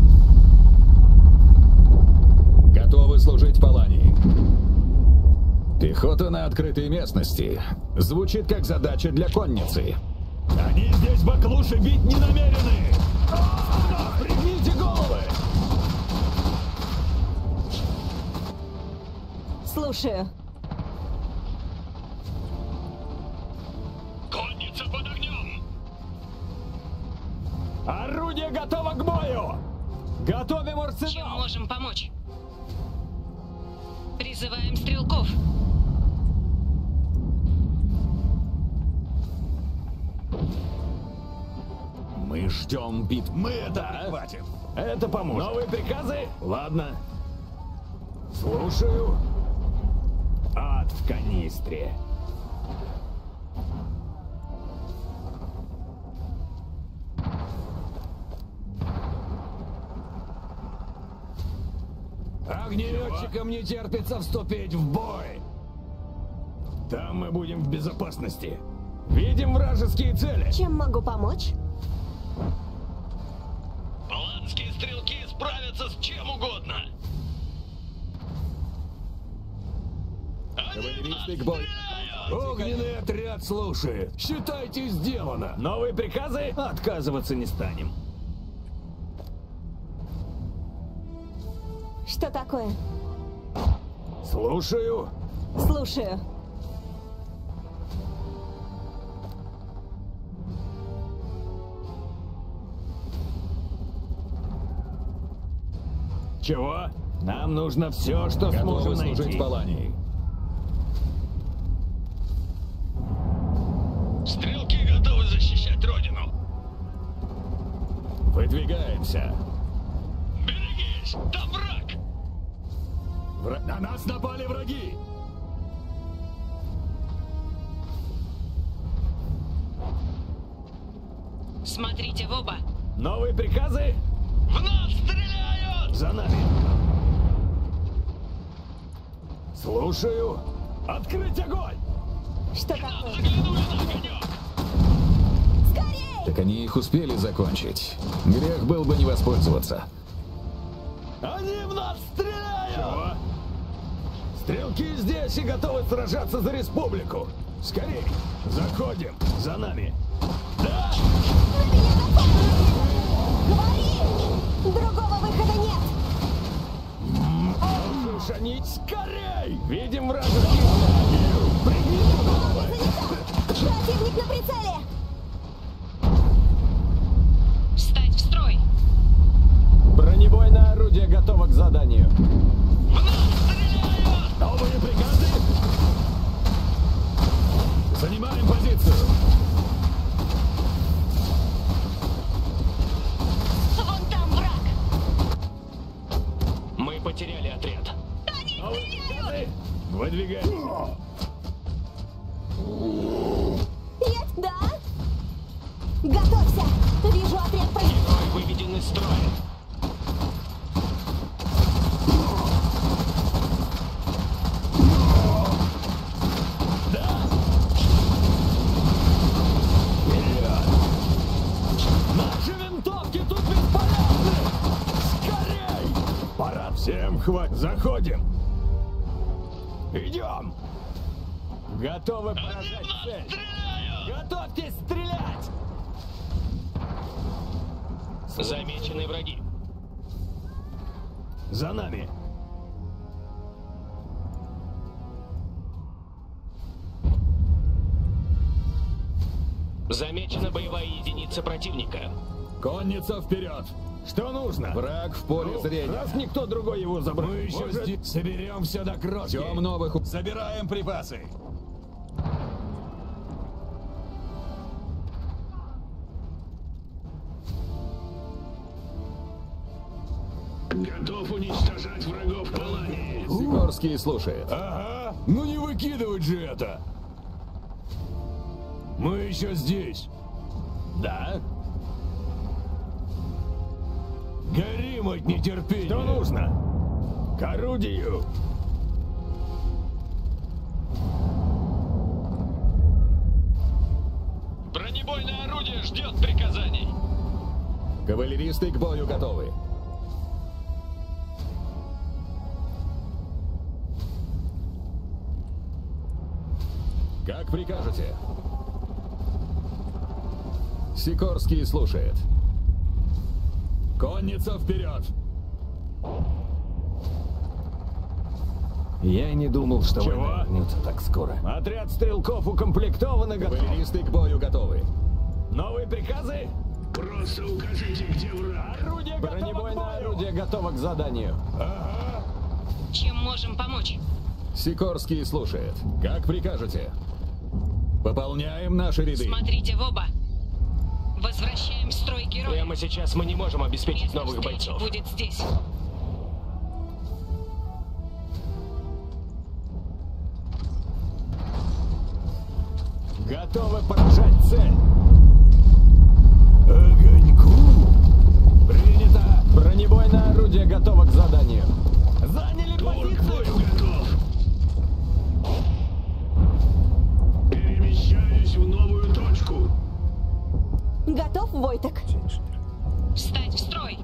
Готовы служить Палании. Пехота на открытой местности. Звучит как задача для конницы. Они здесь баклуши бить не намерены! Пригните головы! Слушаю. Конница под огнем. Орудие готово к бою! Готовим Чем арсенал! можем помочь? Призываем стрелков. Мы ждем битв. Мы это... Хватит. Это поможет. Новые приказы? Ладно. Слушаю. Ад в канистре. Огнеметчикам не терпится вступить в бой. Там мы будем в безопасности. Видим вражеские цели. Чем могу помочь? Паланские стрелки справятся с чем угодно. Кавалеристы к бою. Огненный отряд слушает. Считайте, сделано. Новые приказы? Отказываться не станем. Что такое? Слушаю. Слушаю. Чего? Нам нужно все, что Готовы сможем служить найти. Палании. Стрелки готовы защищать родину. Выдвигаемся. Берегись, там враг. Вра- На нас напали враги. Смотрите в оба. Новые приказы? В нас стреляют! За нами. Слушаю. Открыть огонь! Что такое? Заглянули на огонек. Скорей! Так они их успели закончить. Грех был бы не воспользоваться. Они в нас стреляют! Чего? Стрелки здесь и готовы сражаться за республику. Скорей, заходим, за нами. Да! Говори! Другого выхода нет! Шанить, скорей! Видим вражеских лагерей! Пригни головы! Противник на прицеле! Встать в строй! Бронебойное орудие готово к заданию. В нас стреляют! Новые приказы! Занимаем позицию! Вон там враг! Мы потеряли отряд. Они стреляют! Выдвигаем! Есть, да? Готовься! Вижу отряд по... Герой выведен из строя. Да! Вперед! Наши винтовки тут бесполезны! Скорей! Пора всем хватит! Заходим! Идем! Готовы поражать цель! Готовьтесь стрелять! Замечены враги. За нами! Замечена боевая единица противника. Конница вперед! Что нужно? Враг в поле Ну, зрения. раз никто другой его забрал, мы еще Может... здесь соберем все до крошки. Ждем новых... Забираем припасы. Готов уничтожать врагов Полании. Сикорский слушает. Ага, ну не выкидывать же это. Мы еще здесь. Да? Горим от нетерпения. Что нужно? К орудию. Бронебойное орудие ждет приказаний. Кавалеристы к бою готовы. Как прикажете? Сикорский слушает. Конница вперед! Я и не думал, что Чего? война вернется так скоро. Отряд стрелков укомплектован и готов. Кавалеристы к бою готовы. Новые приказы? Просто укажите, где враг. Орудие готово к Бронебойное бою. орудие готово к заданию. Ага. Чем можем помочь? Сикорский слушает. Как прикажете? Пополняем наши ряды. Смотрите в оба! Возвращаем в строй героя. Прямо сейчас мы не можем обеспечить Место новых встречи бойцов. будет здесь. Готовы поражать цель. Огоньку. Принято. Бронебойное орудие готово к заданию. Заняли Тур к позицию. бою готов. Перемещаюсь в новую точку. Готов, Войтек? Встать в строй!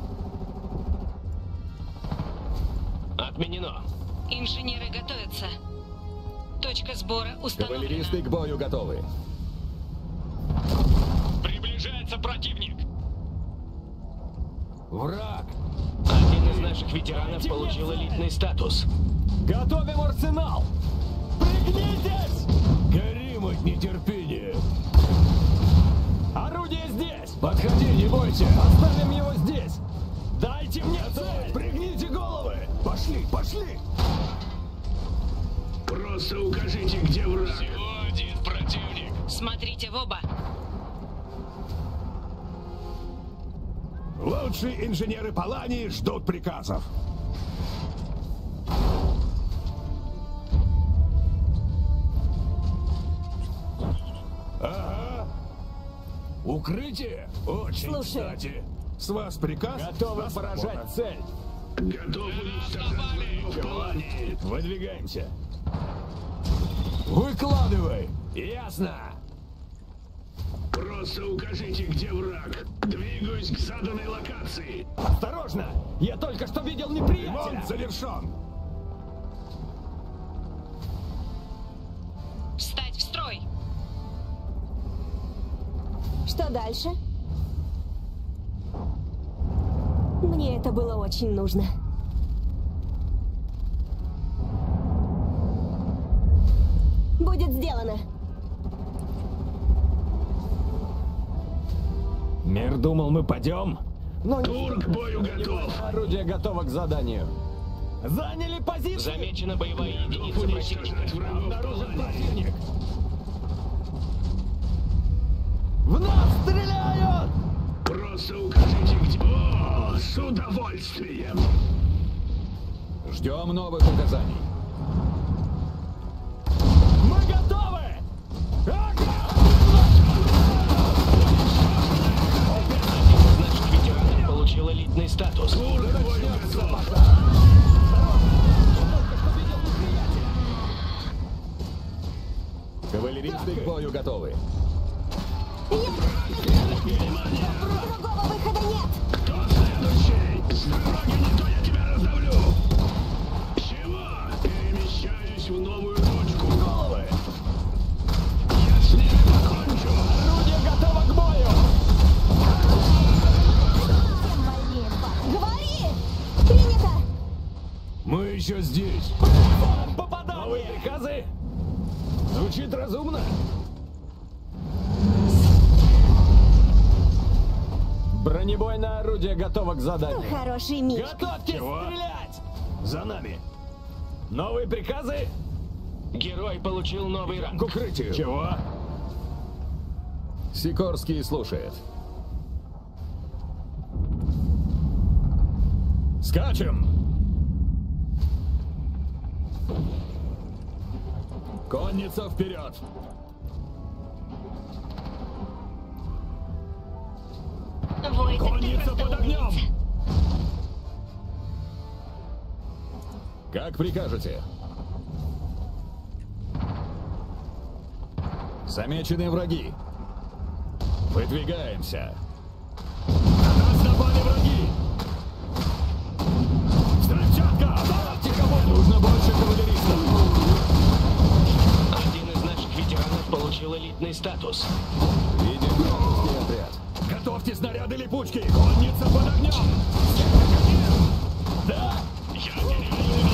Отменено. Инженеры готовятся. Точка сбора установлена. Кавалеристы к бою готовы. Приближается противник. Враг. Один из наших ветеранов получил элитный статус. Готовим арсенал. Пригнитесь. Горим от нетерпения. Орудие здесь. Подходи, не бойся. Оставим его здесь. Дайте мне цель. Пригните головы. Пошли, пошли. Просто укажите, где враг. Всего один противник. Смотрите в оба! Лучшие инженеры Полании ждут приказов. Ага. Укрытие? Очень Слушай. кстати. С вас приказ? Готовы Вас поражать свобода. цель. Готов уничтожать врагов Полании. Выдвигаемся. Выкладывай. Ясно. Просто укажите, где враг. Двигаюсь к заданной локации. Осторожно! Я только что завершен. Встать в строй. Что дальше? Мне это было очень нужно. Будет сделано. Мир думал, мы падем, но... Тур к бою готов. Орудие готово к заданию. Заняли позицию! Замечена боевая единица противника. Обнаружен противник! В нас стреляют! Просто укажите, где... О, с удовольствием! Ждем новых указаний. Мы готовы! Один из наших ветеранов получил элитный статус. Кавалеристы к бою готовы. Другого выхода нет! Кто следующий? С дороги не то я тебя раздавлю! Чего? Перемещаюсь в новую точку. Головы! Я с ними покончу! Орудие готово к бою! Говори! Принято! Мы еще здесь! Попадание! Новые приказы? Звучит разумно? Бронебойное орудие готово к заданию. Ну, хороший миг. Готовьтесь стрелять! За нами! Новые приказы? Герой получил новый ранг. К укрытию. Чего? Сикорский слушает. Скачем! Конница вперед! Конница под огнем! Как прикажете. Замечены враги. Выдвигаемся. Нас напали враги! Взрывчатка! Оставьте кого! Нужно больше кавалеристов! Один из наших ветеранов получил элитный статус. Видим вражеский отряд. Готовьте снаряды липучки! Конница под огнем! Да! Я теряю!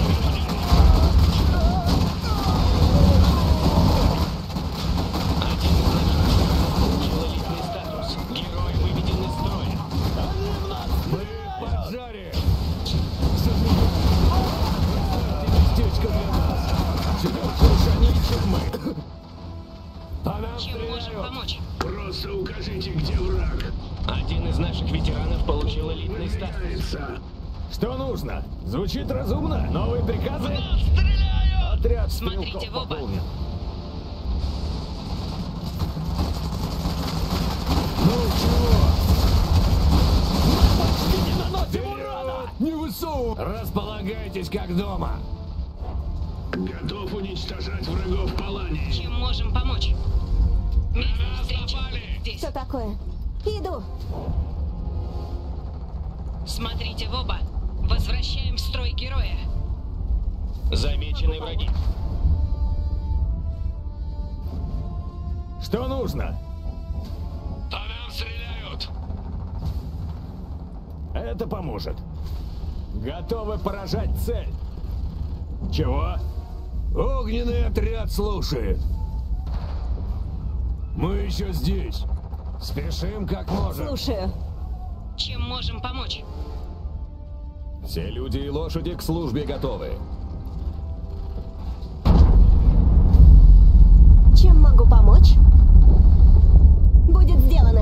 Один из наших ветеранов получил элитный статус. Герой выведен из строя. Мы поджаре! Местечко для нас! Чуть они, чем мы! По нам Чем можем стреляют! помочь? Просто укажите, где враг. Один из наших ветеранов получил элитный статус. Выдвигается. Что нужно? Звучит разумно? Новые приказы? Нас стреляют! Отряд Смотрите стрелков в оба. пополнен. Ну чего? Почти не наносим урона! Не высовывай! Располагайтесь как дома! Готов уничтожать врагов Палании. Чем можем помочь? Место встречи здесь. Что такое? Иду. Смотрите в оба. Возвращаем в строй героя. Замечены враги. Что нужно? По нам стреляют. Это поможет. Готовы поражать цель. Чего? Огненный отряд слушает. Мы еще здесь. Спешим как можем. Слушаю. Чем можем помочь? Все люди и лошади к службе готовы. Чем могу помочь? Будет сделано.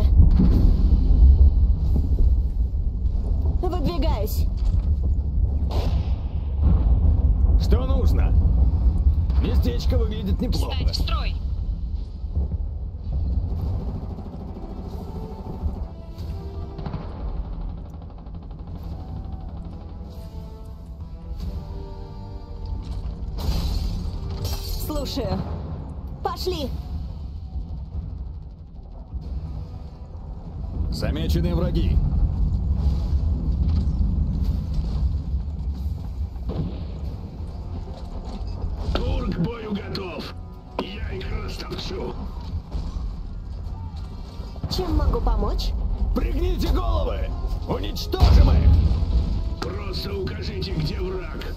Выдвигаюсь. Что нужно? Местечко выглядит неплохо. Встать в строй. Слушаю. Пошли. Замечены враги. помочь? Пригните головы! Уничтожим их! Просто укажите, где враг.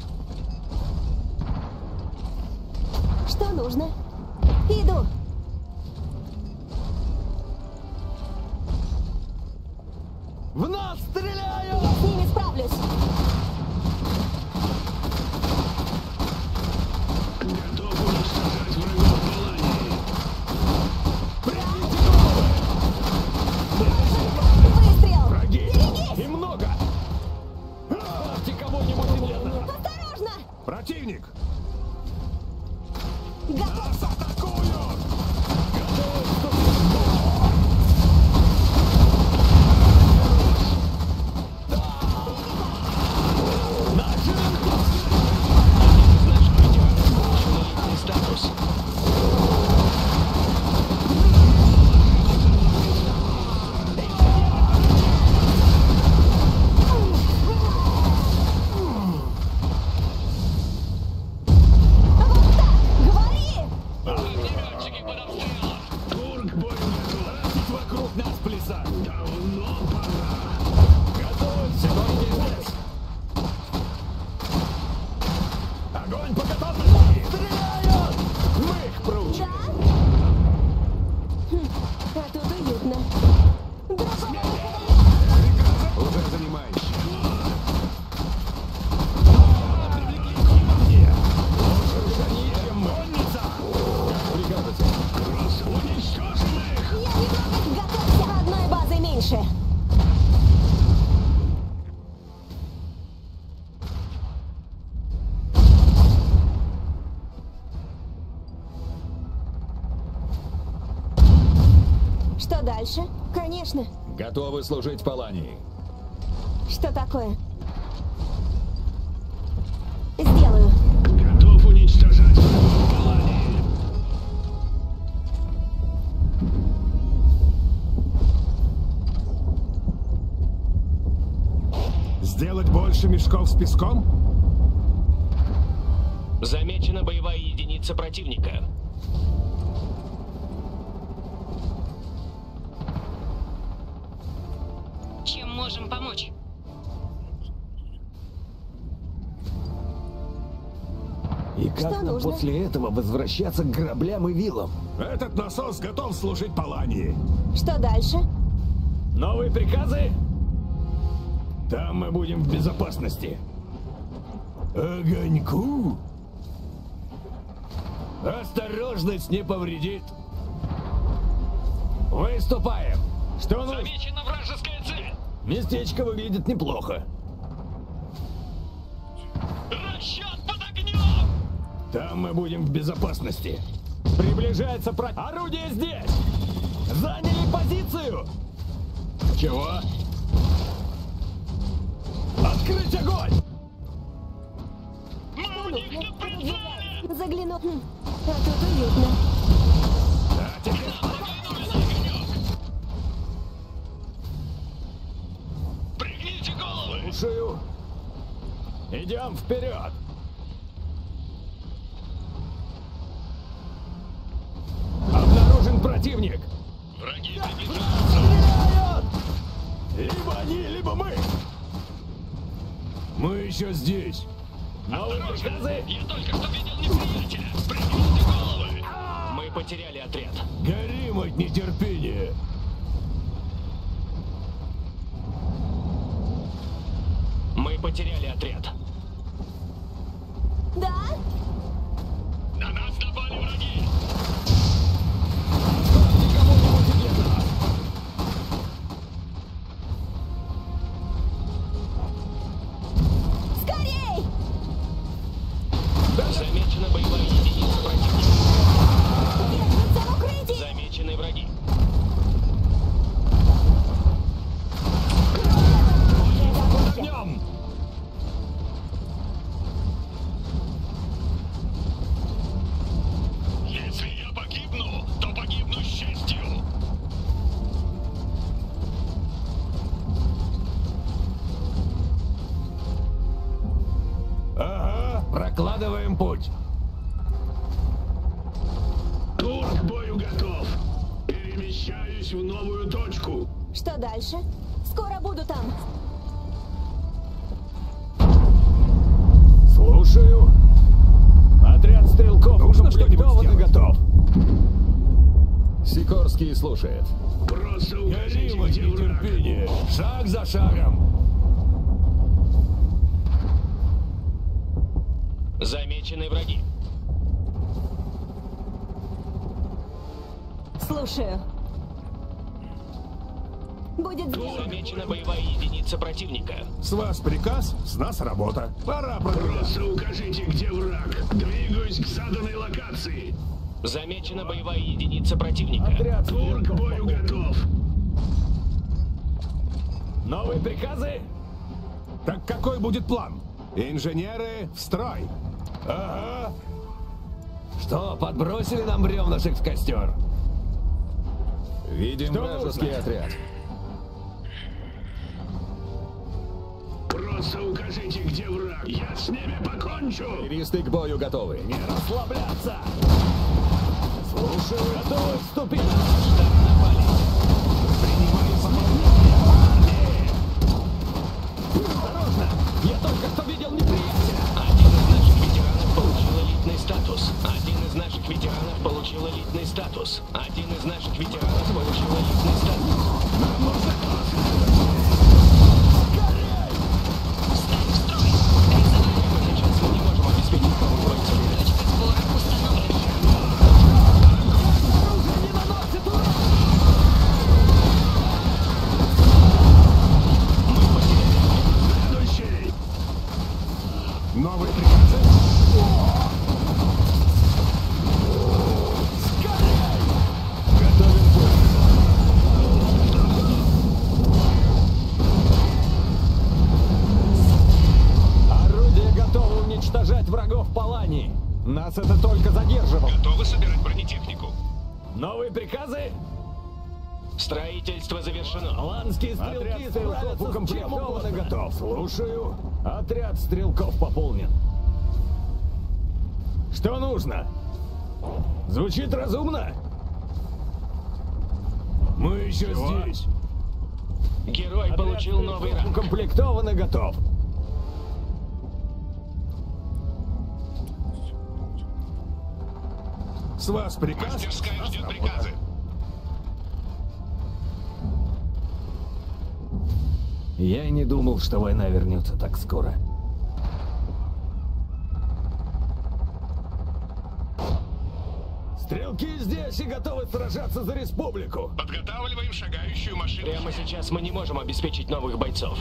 Что нужно? Иду. В нас стреляют! Я с ними справлюсь. Готов уничтожать врагов в Алании. Пригните головы! Выстрел! Враги! Берегись! И много! Ставьте кого-нибудь немедленно! Осторожно! Противник! Готовься! Атакуют! Статус. Говори! Огнеметчики под обстрелом! Турк бою готов. Вокруг нас плясать! Давно пора. Готовы! Сегодня здесь! Огонь по готовности! Стреляют! Мы их проучим! Да? Хм, а тут уютно. Уже занимаюсь. Уничтожим их. Я не трогать, готовься! Одной базы меньше. Что дальше? Конечно. Готовы служить Палании. Что такое? Сделаю. Готов уничтожать врагов в Алании. Сделать больше мешков с песком? Замечена боевая единица противника. Чем можем помочь? И как Что нам нужно? после этого возвращаться к граблям и вилам? Этот насос готов служить Палании. Что дальше? Новые приказы? Там мы будем в безопасности. Огоньку? Осторожность не повредит. Выступаем! Что нужно? Замечена вражеская цель! Местечко выглядит неплохо. Расчет под огнем! Там мы будем в безопасности. Приближается про... Орудие здесь! Заняли позицию! Чего? Открыть огонь! Мы у них на прицеле! Загляну. Хм, а тут уютно. А теперь Взглянули на огонек! Пригните головы! Слушаю. Идем вперед! Обнаружен противник! Враги приближаются! Стреляют! Либо они, либо мы! мы еще здесь. Новые приказы! Я только что видел неприятеля! Пригните головы! Мы потеряли отряд. Горим от нетерпения. Мы потеряли отряд. Да? На нас напали враги! Скорей! Замечена боевая единица противника. Держаться в укрытии! Замечены враги. Огнем! Если я погибну, то погибну с честью! Ага, прокладываем путь. Турк к бою готов. Перемещаюсь Перемещаюсь в новую точку. Что дальше? Скоро буду там. Слушаю. Отряд стрелков укомплектован и готов. Сикорский слушает. Просто укажите, Горимо где враг. нетерпение. Шаг за шагом. Замечены враги. Слушаю. Будет сделано. Замечена боевая единица противника. С вас приказ, с нас работа. Пора продвигаться. Просто укажите, где враг. Двигаюсь к заданной локации. Замечена боевая единица противника. Отряд Тур к бою готов. Новые приказы? Так какой будет план? Инженеры в строй. Ага. Что, подбросили нам бревнышек в костер? Видим Что вражеский нужно? отряд. Просто укажите, где враг. Я с ними покончу. Туристы к бою готовы. Не расслабляться! Слушаю, готовы вступить! Осторожно! Я только что видел неприятеля! Один из наших ветеранов получил элитный статус. Один из наших ветеранов получил элитный статус. Один из наших ветеранов получил элитный статус. Нам нужно Сейчас мы не можем обеспечить новых бойцов. Точка сбора установлена. следующий. Новые приказы. Готовим бой! Орудие готово уничтожать врагов Палании. Нас это только задерживало. Готовы собирать бронетехнику. Новые приказы? Строительство завершено. Аланские стрелки стрелков укомплектован и готов. Слушаю. Отряд стрелков пополнен. Что нужно? Звучит разумно? Мы еще Чего? здесь. Герой получил Отряд новый стрелков ранг. укомплектован и готов. С вас приказ. Мастерская с нас ждет работа. приказы. Я и не думал, что война вернется так скоро. Стрелки здесь и готовы сражаться за республику. Подготавливаем шагающую машину. Прямо сейчас мы не можем обеспечить новых бойцов.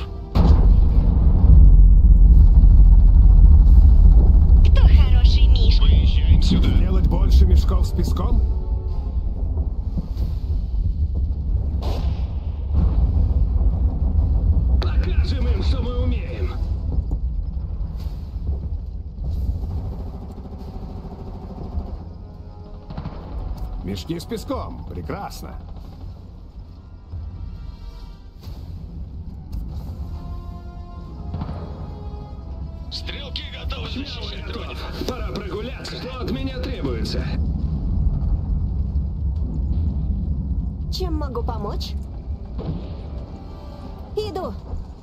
Кто хороший Миш? Выезжаем сюда. Сделать больше мешков с песком? Покажем им, что мы умеем. Мешки с песком. Прекрасно. Стрелки готовы защищать дронов. Пора прогуляться. Что от меня требуется? Чем могу помочь? Иду.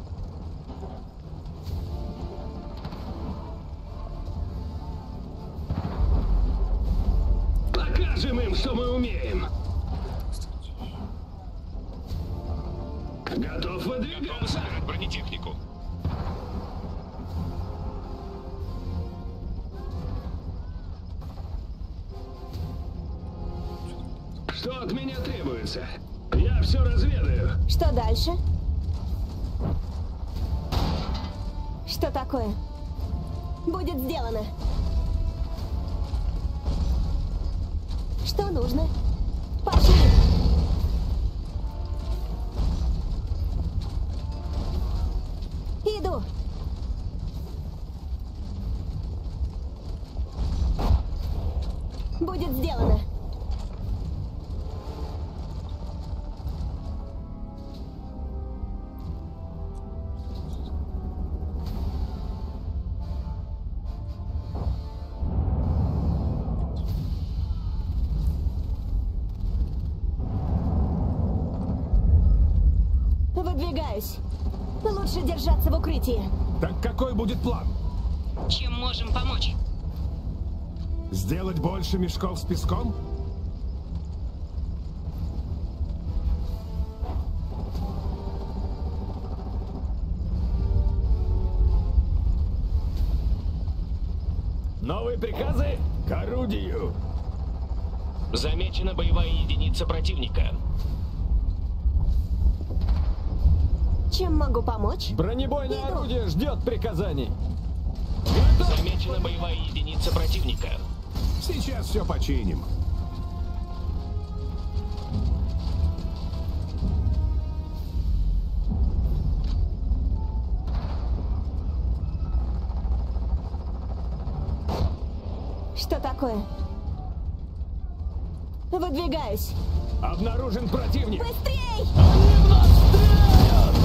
Покажем им, что мы умеем. Готов выдвигаться. Готовы собирать бронетехнику. Что от меня требуется? Я все разведаю. Что дальше? Что такое? Будет сделано. Что нужно? Пошли! Иду. Будет сделано. Выдвигаюсь. Лучше держаться в укрытии. Так какой будет план? Чем можем помочь? Сделать больше мешков с песком? Новые приказы к орудию. Замечена боевая единица противника. Чем могу помочь? Бронебойное Иду. орудие ждет приказаний. Замечена боевая единица противника. Сейчас все починим. Что такое? Выдвигаюсь. Обнаружен противник. Быстрей! Они в нас стреляют!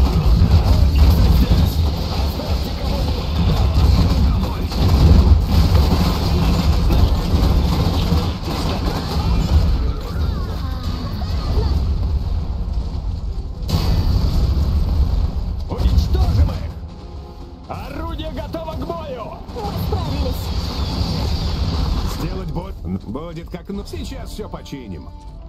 Уничтожим их! Орудие готово к бою! Мы справились. Сделать бой будет как... Ну, сейчас все починим.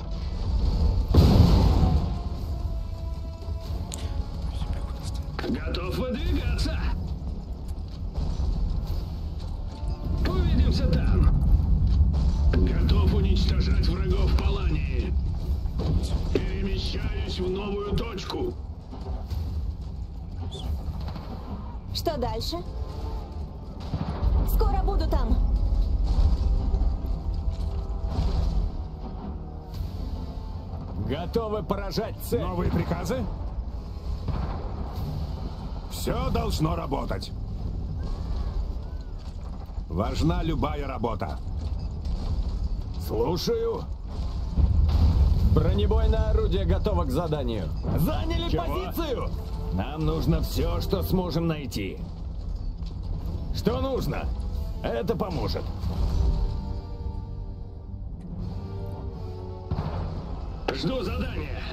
Готов выдвигаться. Увидимся там. Готов уничтожать врагов в Палании. Перемещаюсь в новую точку. Что дальше? Скоро буду там. Готовы поражать цель. Новые приказы? Все должно работать. Важна любая работа. Слушаю. Бронебойное орудие готово к заданию. Заняли Чего? позицию! Нам нужно все, что сможем найти. Что нужно? Это поможет. Жду задания.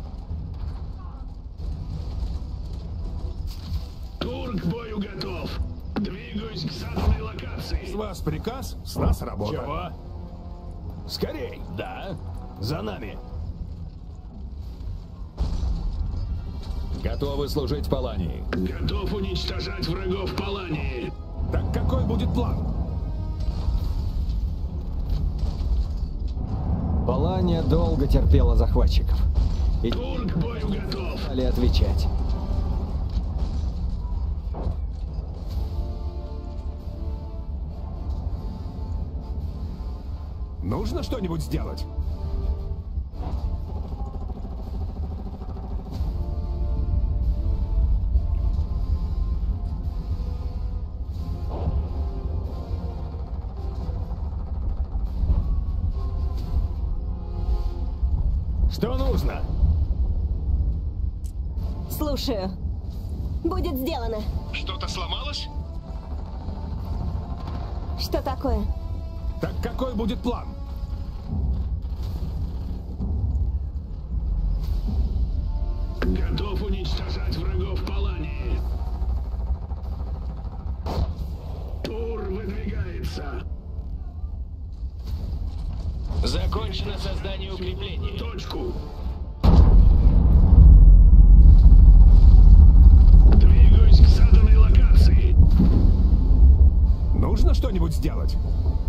Тур к бою готов. Двигаюсь к заданной локации. С вас приказ, с нас работа. Чего? Скорей! Да. За нами. Готовы служить Палании. Готов уничтожать врагов в Палании. Так какой будет план? Палания долго терпела захватчиков. И Тур к бою готов. стали отвечать. Нужно что-нибудь сделать? Что нужно? Слушаю. Будет сделано. Что-то сломалось? Что такое? Так какой будет план? Готов уничтожать врагов в Палании. Тур выдвигается. Закончено создание укреплений. Точку. Двигаюсь к заданной локации. Нужно что-нибудь сделать?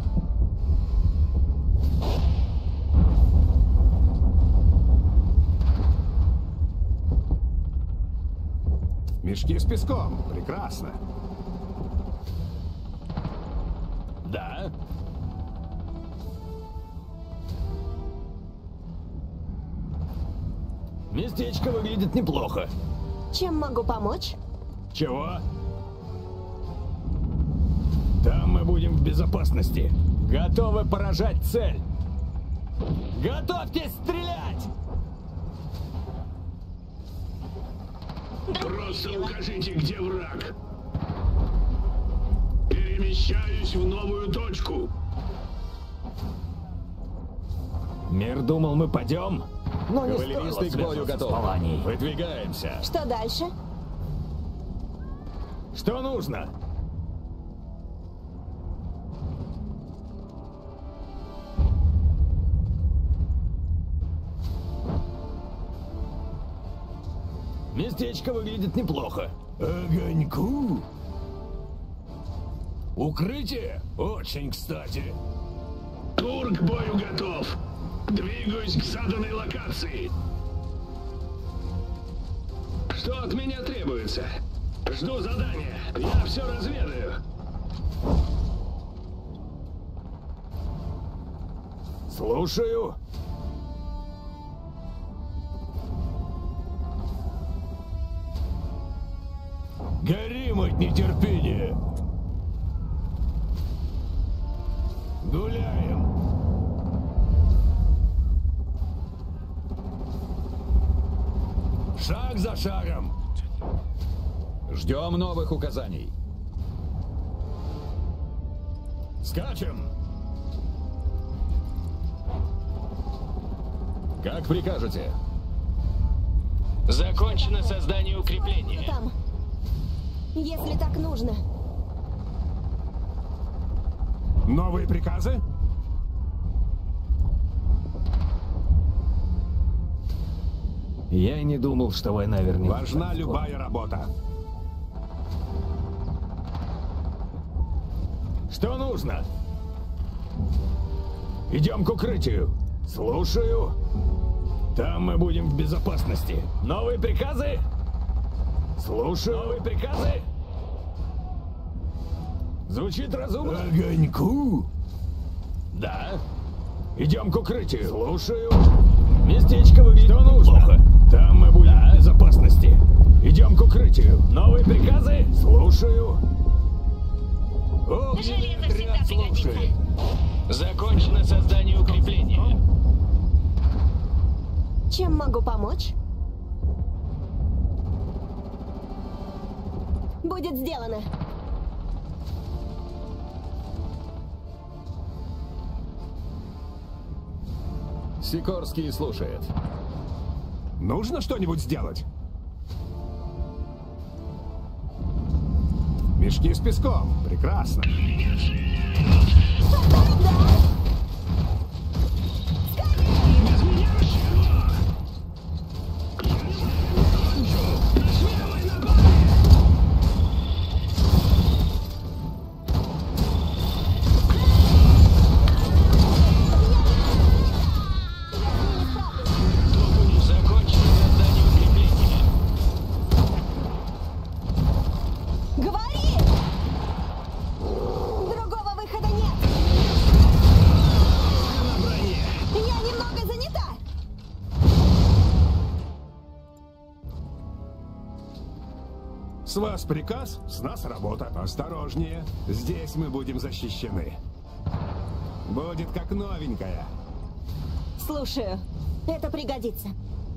Мешки с песком. Прекрасно. Да. Местечко выглядит неплохо. Чем могу помочь? Чего? Там мы будем в безопасности. Готовы поражать цель. Готовьтесь стрелять! Просто укажите, где враг. Перемещаюсь в новую точку. Мир думал, мы падем. Но не Кавалеристы стоило к бою связываться с готовы. Паланией. Выдвигаемся. Что дальше? Что нужно? Местечко выглядит неплохо. Огоньку? Укрытие? Очень кстати. Тур к бою готов. Двигаюсь к заданной локации. Что от меня требуется? Жду задания. Я все разведаю. Слушаю. Горим от нетерпения. Гуляем. Шаг за шагом. Ждем новых указаний. Скачем. Как прикажете. Закончено создание укрепления. Там. Если так нужно. Новые приказы? Я и не думал, что война вернется. Важна любая работа. Что нужно? Идем к укрытию. Слушаю. Там мы будем в безопасности. Новые приказы? Слушаю. Новые приказы? Звучит разумно. Огоньку? Да. Идем к укрытию. Слушаю. Местечко выглядит неплохо. Там мы будем да. в безопасности. Идем к укрытию. Новые приказы? Слушаю. Железо всегда пригодится. Закончено создание укрепления. Чем могу помочь? Будет сделано. Сикорский слушает. Нужно что-нибудь сделать? Мешки с песком. Прекрасно. С вас приказ, с нас работа. Осторожнее. Здесь мы будем защищены. Будет как новенькая. Слушаю. Это пригодится.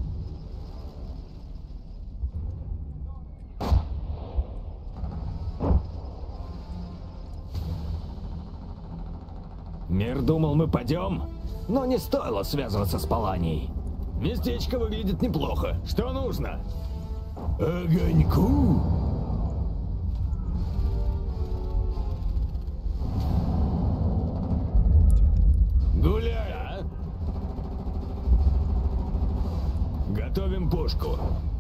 Мир думал, мы падем, но не стоило связываться с Паланией. Местечко выглядит неплохо. Что нужно? Огоньку? Гуляй! А? Готовим пушку.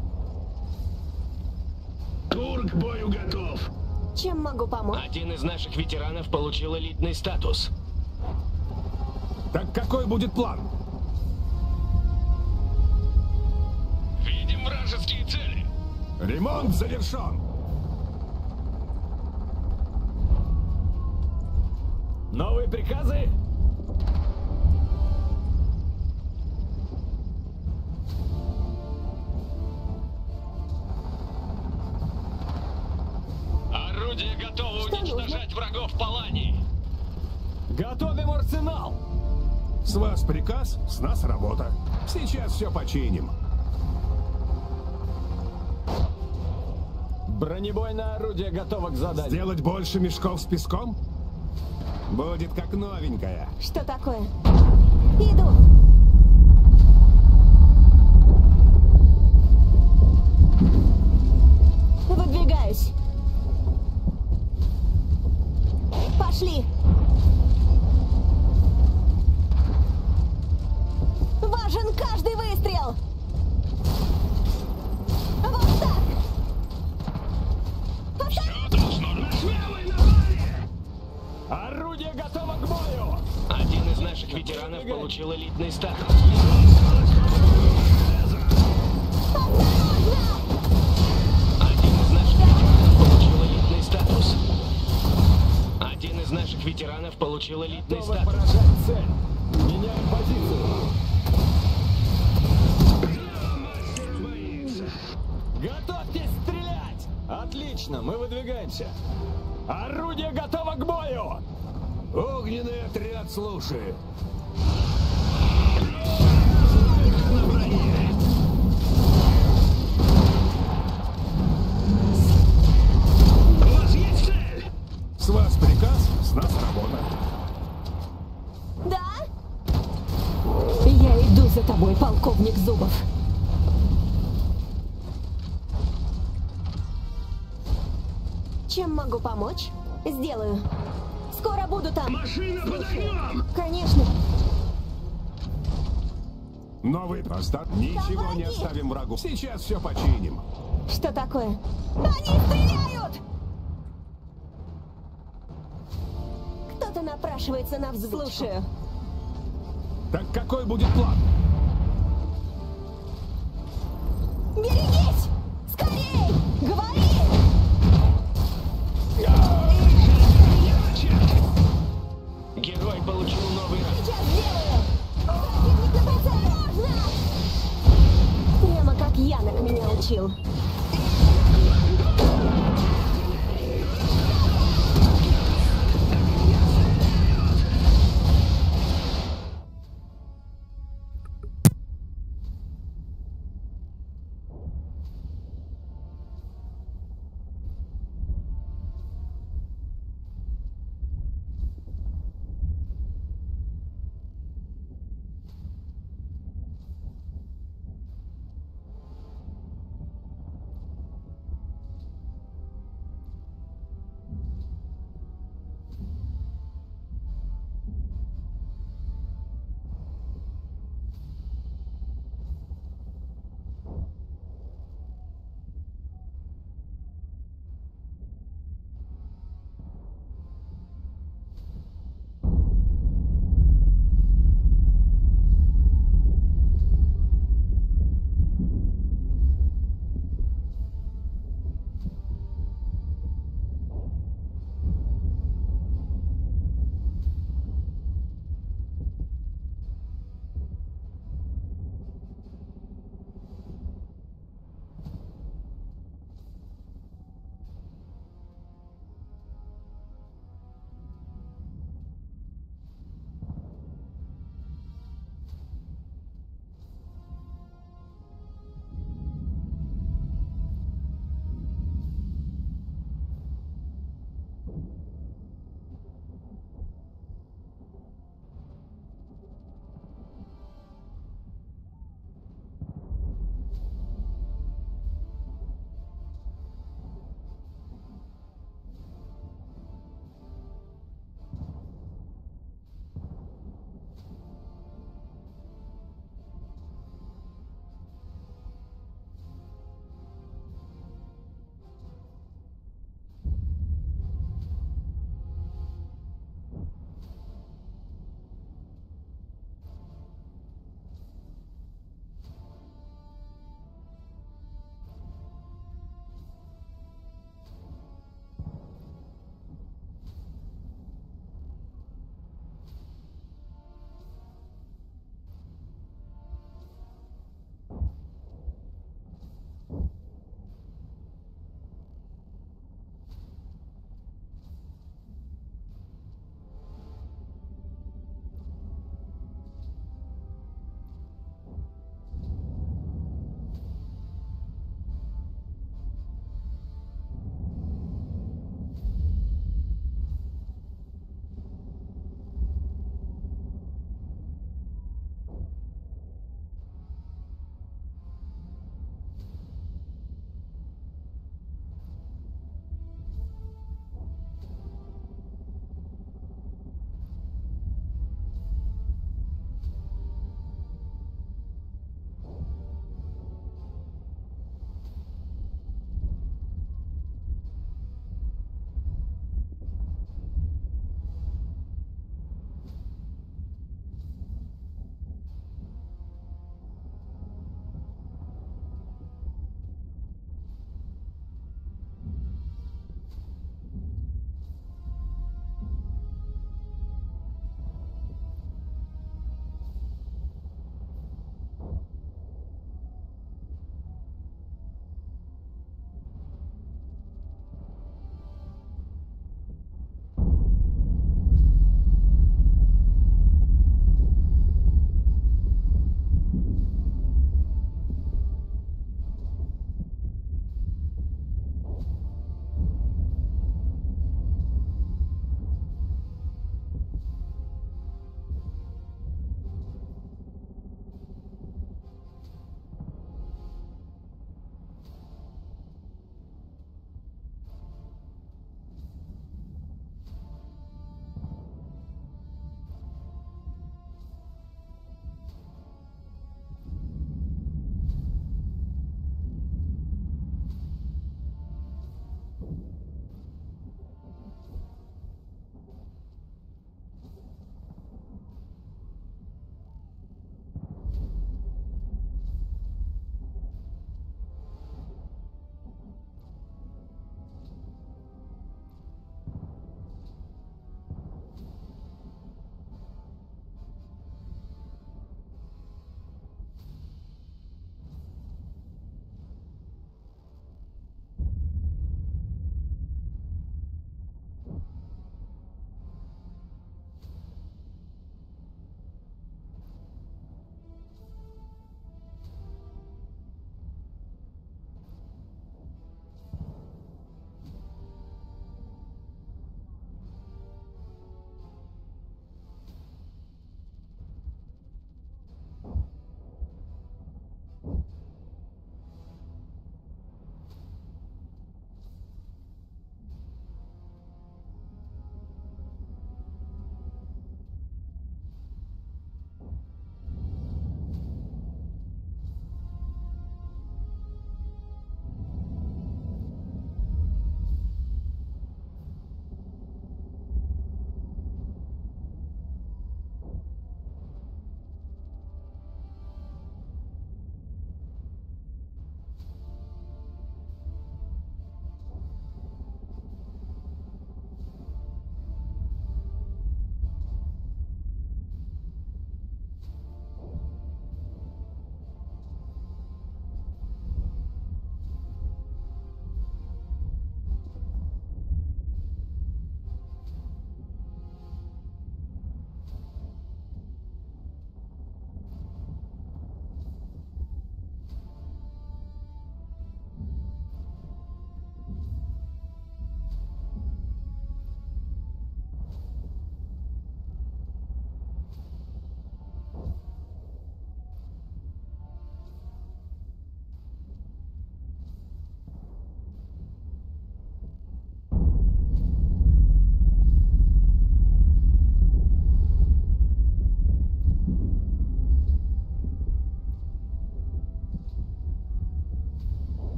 Тур к бою готов. Чем могу помочь? Один из наших ветеранов получил элитный статус. Так какой будет план? Видим вражеские цели. Ремонт завершен. Новые приказы? Орудие готово уничтожать врагов Палании. Готовим арсенал. С вас приказ, с нас работа. Сейчас все починим. Бронебойное орудие готово к заданию. Сделать больше мешков с песком? Будет как новенькая. Что такое? Иду. Пошли! Важен каждый выстрел! Вот так! Орудие готово к бою! Один из наших ветеранов получил элитный статус. Один из наших ветеранов получил элитный статус. Один из наших ветеранов получил элитный Готовы статус. поражать цель. Меняем позицию. Готовьтесь стрелять! Отлично, мы выдвигаемся. Орудие готово к бою! Огненный отряд слушает. У вас есть цель? С вас приказ, с нас работа. Да? Я иду за тобой, полковник Зубов. Чем могу помочь? Сделаю. Скоро буду там. Машина под огнем! Конечно. Новый постав. Ничего не оставим врагу. Сейчас все починим. Что такое? Они стреляют! Кто-то напрашивается на взвод. Слушаю. Так какой будет план? Берегись! Скорей! Говори! Герой получил новый ранг. Сейчас сделаю! Противник на прицеле! Осторожно! Прямо как Янок меня учил.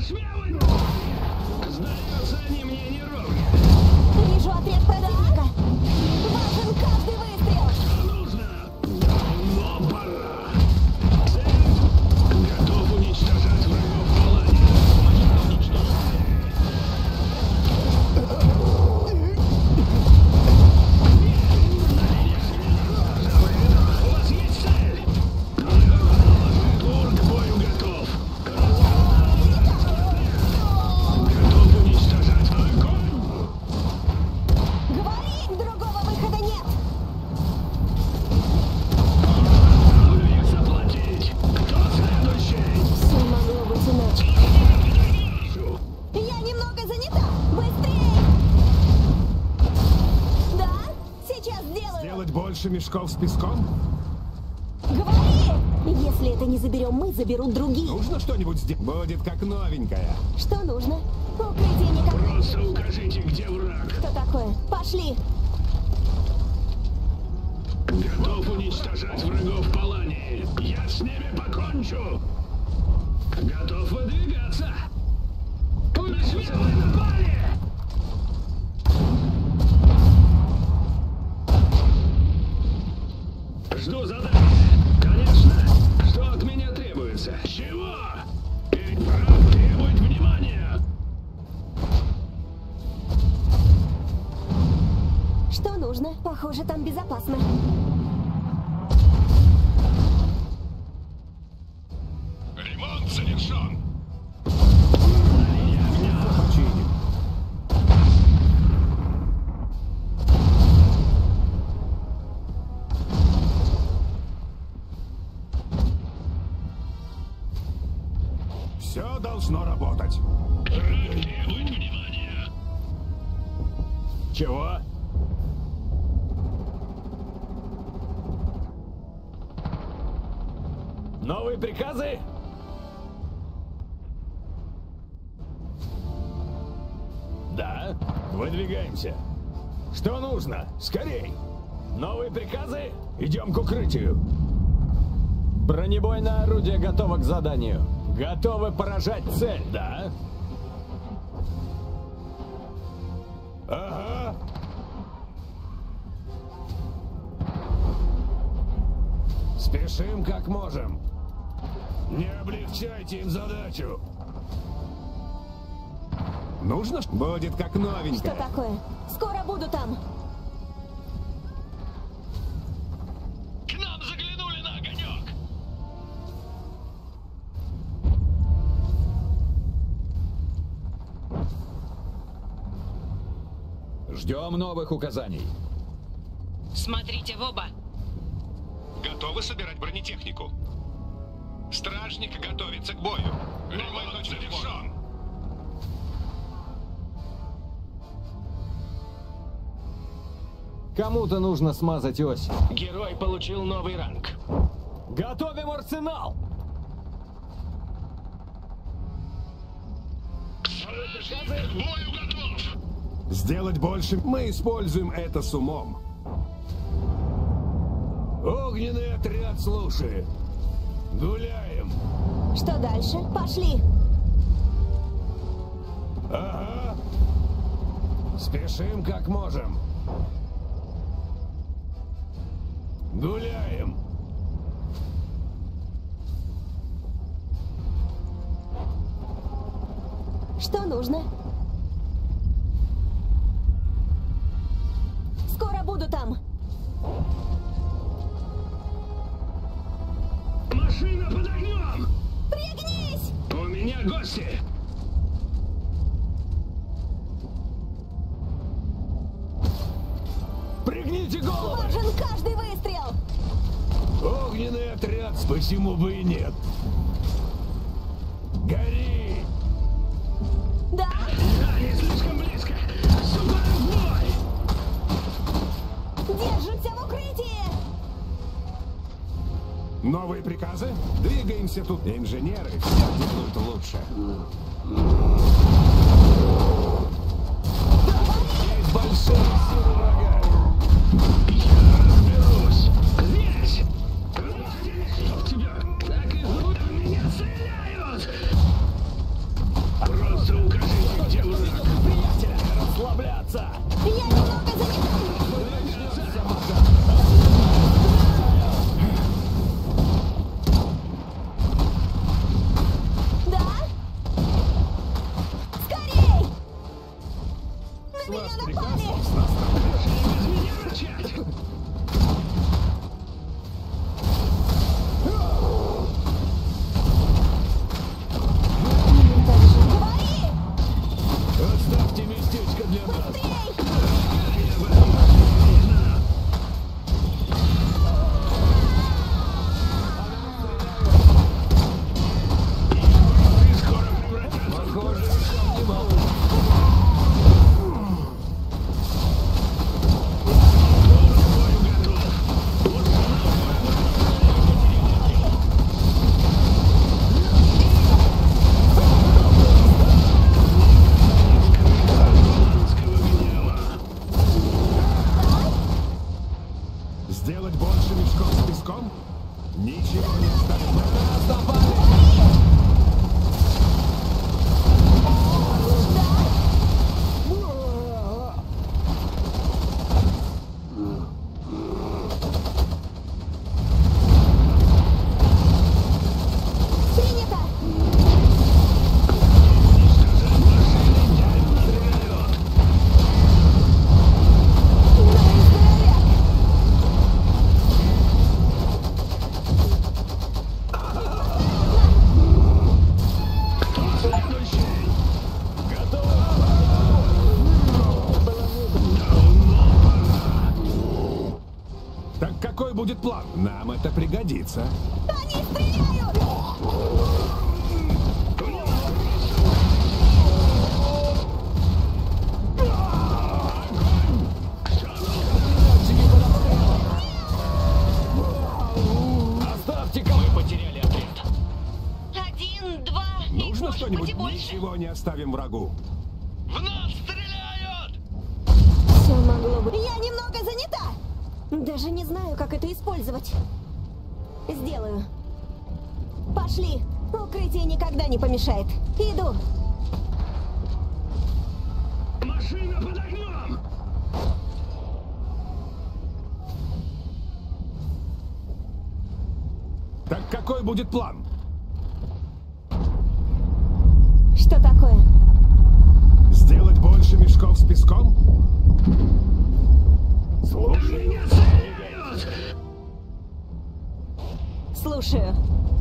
Посмевай! Сдается, они мне не ровня. Вижу отряд противника. Важен каждый выстрел. Что нужно? Давно пора. Цель. Готов уничтожать врагов в Алане. У вас есть цель? Тур к бою готов. Готов уничтожать огонь. Говори, другого выхода нет. Век заплатить. Кто следующий? Все могло быть иначе. Я немного занята. Быстрее! Да? Сейчас сделаю. Сделать больше мешков с песком? Говори! Если это не заберем мы, заберут другие. Нужно что-нибудь сделать? Будет как новенькая. Что нужно? Укрытие никак. Просто укажите, где враг. Что такое? Пошли! Готов уничтожать врагов в Алании. Я с ними покончу. Готов выдвигаться. Смелые напали! Жду задания. Конечно. Что от меня требуется? Чего? Ведь враг требует внимания. Что нужно? Похоже, там безопасно. Ремонт завершен. Починим. Все должно работать. Враг требует внимания. Чего? Новые приказы? Да, выдвигаемся. Что нужно? Скорей! Новые приказы? Идем к укрытию. Бронебойное орудие готово к заданию. Готовы поражать цель, да? Ага. Спешим как можем. Не облегчайте им задачу. Нужно? Будет как новенькая. Что такое? Скоро буду там. К нам заглянули на огонек. Ждем новых указаний. Смотрите в оба. Готовы собирать бронетехнику. Стражник готовится к бою. Ремонт завершен. Кому-то нужно смазать ось. Герой получил новый ранг. Готовим арсенал! К бою готов. Сделать больше. Мы используем это с умом. Огненный отряд слушает. Гуляем. Что дальше? Пошли! Ага. Спешим как можем. Гуляем. Что нужно? Скоро буду там. Машина под огнем. Пригнись! У меня гости. Пригните голову! Важен каждый выстрел! Огненный отряд, почему бы и нет? Гори! Да? Да, не слишком близко. Вступаем в бой. Держимся в укрытии! Новые приказы? Двигаемся тут. Инженеры все делают лучше. Есть большие силы врага. Я разберусь. Здесь. Чтоб тебя. Так и зовут. Меня стреляют. Сделать больше мешков с песком? Ничего не оставим. Будет план. Нам это пригодится. Они стреляют! Оставьте-ка, мы потеряли отряд. Один, два, Нужно и что-нибудь? больше. Ничего не оставим врагу. В нас стреляют! Все могло быть. Я немного занята! Даже не знаю, как это использовать. Сделаю. Пошли. Укрытие никогда не помешает. Иду. Машина под огнем! Так какой будет план? Что такое? Сделать больше мешков с песком? Слушай. Слушаю.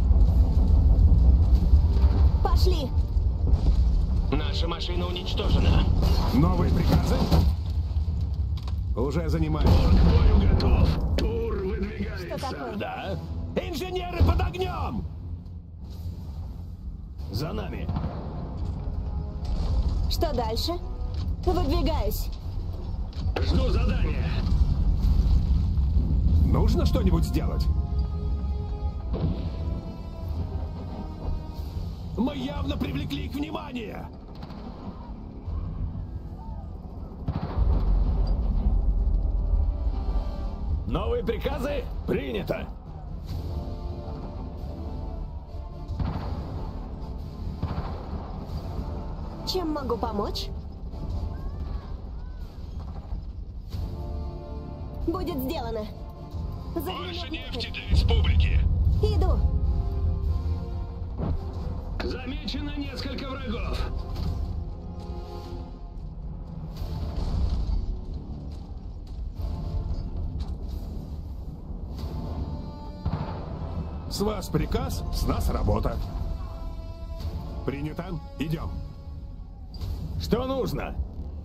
Пошли. Наша машина уничтожена. Новые приказы? Уже занимаюсь. К бою готов. Тур выдвигается. Что такое? Да? Инженеры под огнем! За нами. Что дальше? Выдвигаюсь. Жду задания. Нужно что-нибудь сделать? Мы явно привлекли их внимание. Новые приказы? Принято. Чем могу помочь? Будет сделано. Больше нефти для республики. Иду. Замечено несколько врагов. С вас приказ, с нас работа. Принято. Идем. Что нужно?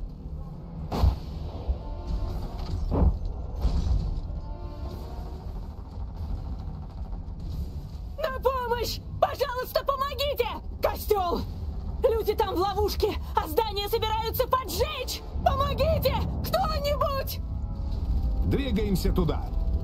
На помощь! Пожалуйста, помогите! Костел! Люди там в ловушке, а здание собираются поджечь! Помогите! Кто-нибудь! Двигаемся туда.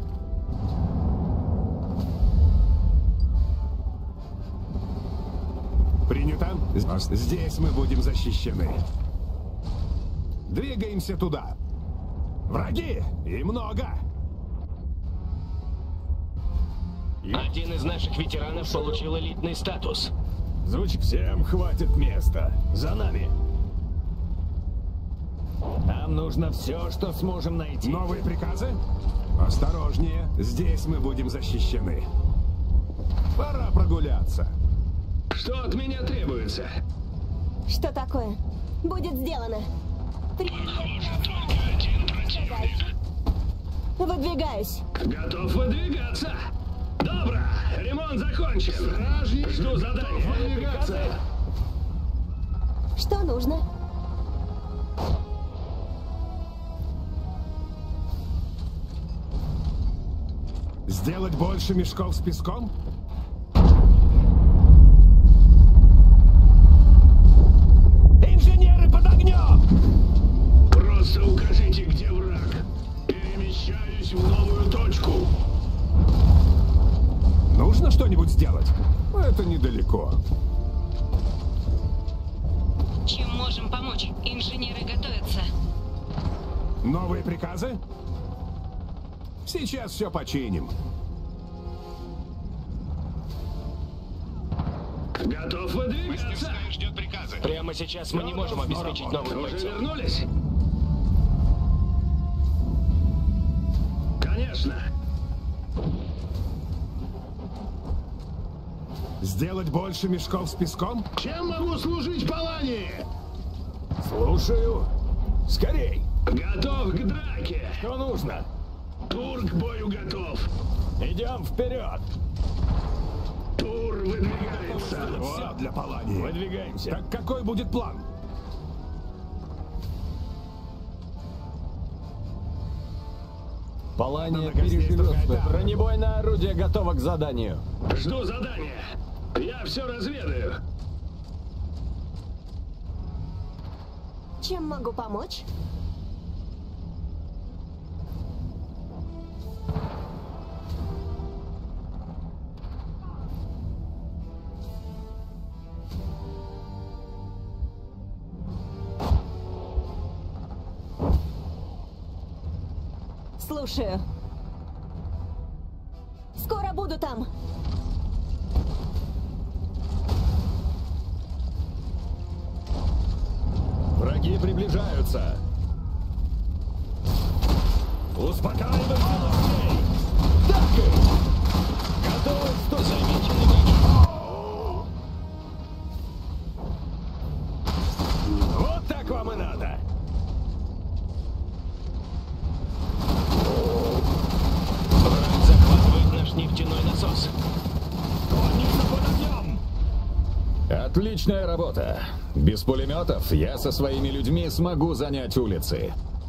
Принято. Здесь мы будем защищены. Двигаемся туда. Враги! И много! Один из наших ветеранов получил элитный статус. Звучит, всем хватит места. За нами. Нам нужно все, что сможем найти. Новые приказы? Осторожнее. Здесь мы будем защищены. Пора прогуляться. Что от меня требуется? Что такое? Будет сделано. Похоже, только один противник. Выдвигаюсь. Готов выдвигаться. Добро. Ремонт закончен. Стражник. Жду задания. Выдвигаться. Что нужно? Сделать больше мешков с песком? Инженеры под огнем! Просто укажите, где враг. Перемещаюсь в новую точку. Нужно что-нибудь сделать? Это недалеко. Чем можем помочь? Инженеры готовятся. Новые приказы? Сейчас все починим. Готов выдвигаться. Мастерская ждет приказа. Прямо сейчас мы не можем обеспечить новых бойцов. Уже вернулись? Конечно. Сделать больше мешков с песком? Чем могу служить Палани? Слушаю. Скорей. Готов к драке. Что нужно? Тур к бою готов. Идем вперед. Тур выдвигается. Все для Палани. Выдвигаемся. Так какой будет план? Палания переживет. Бронебойное орудие готово к заданию. Жду задания. Я все разведаю. Чем могу помочь? Слушаю. Скоро буду там. Враги приближаются. Успокаивайте лошадей. Так и. Готовы, что замеченный. Вот так вам и надо. Враг захватывает наш нефтяной насос. Конница под огнем. Отличная работа. Без пулеметов я со своими людьми смогу занять улицы.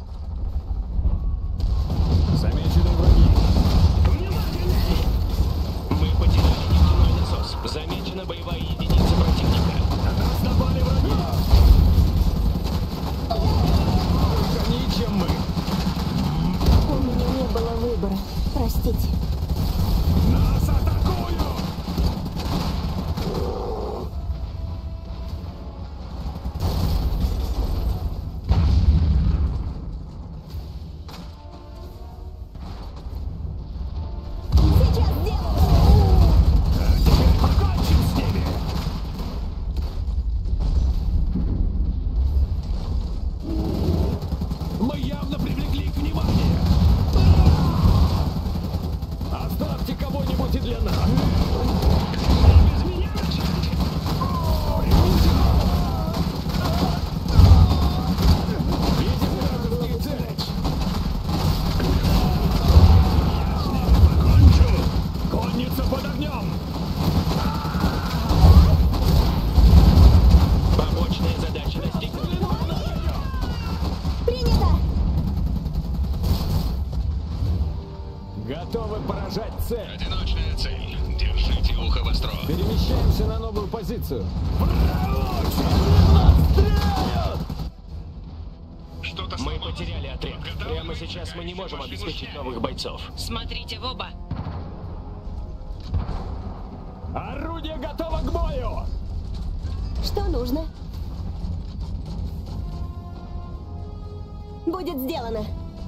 Замечены враги. Мы потеряли нефтяной насос. Замечена боевая единица противника. На нас напали враги. Они, чем мы. У меня не было выбора. Простите. Нас атакуют! Сейчас сделаю. А теперь покончим с ними! Мы явно привлекли их внимание! Оставьте кого-нибудь и для нас! Без меня начать. Видим вражеские цели! Покончу. Конница под огнем! Побочная задача достигнута. Принято. Готовы поражать цель. Одиночная цель. Держите ухо востро. Перемещаемся на новую позицию. Что-то Мы сломалось. потеряли отряд. Прямо сейчас мы не можем обеспечить новых бойцов. Смотрите в оба. Орудие готово к бою! Что нужно? Будет сделано.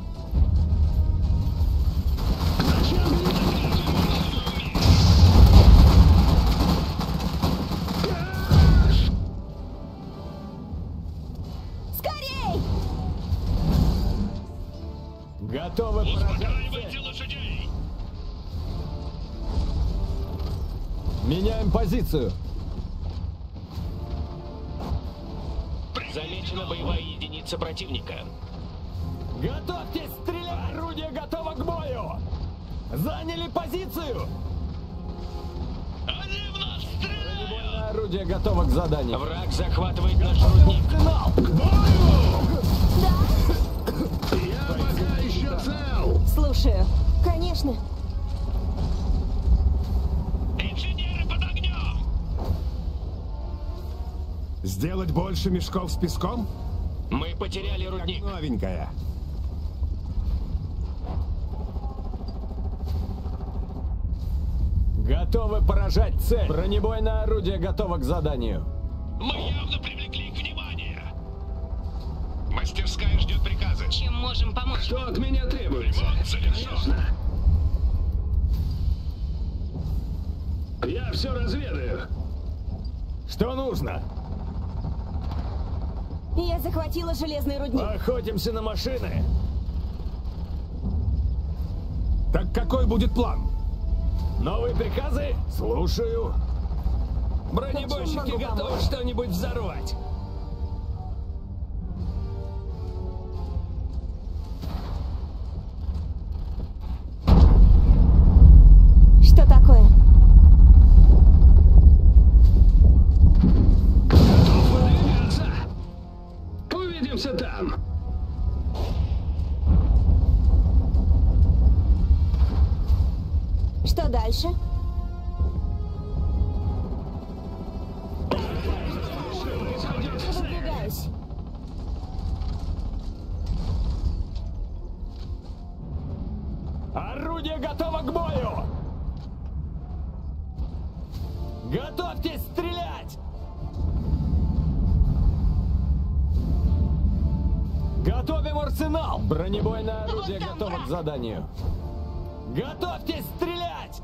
Скорей! Готовы поражать цель. Успокаивайте лошадей. Меняем позицию. Замечена боевая единица противника. Готовьтесь стрелять! Орудие готово к бою! Заняли позицию! Они в нас стреляют. Бронебойное орудие готово к заданию. Враг захватывает наш рудник. К бою. Да? Я пока еще цел. Слушаю. Конечно. Инженеры под огнем. Сделать больше мешков с песком? Мы потеряли рудник. Новенькая. Готовы поражать цель. Бронебойное орудие готово к заданию. Мы явно привлекли их внимание. Мастерская ждет приказа. Чем можем помочь? Что от меня требуется? Ремонт завершен. Конечно. Я все разведаю. Что нужно? Я захватила железный рудник. Охотимся на машины. Так какой будет план? Новые приказы? Слушаю. Бронебойщики готовы что-нибудь взорвать. Что такое? Готов выдвигаться. Увидимся там. Что дальше? Выдвигаюсь. Орудие готово к бою! Готовьтесь стрелять! Готовим арсенал! Бронебойное орудие готово к заданию. Готовьтесь стрелять!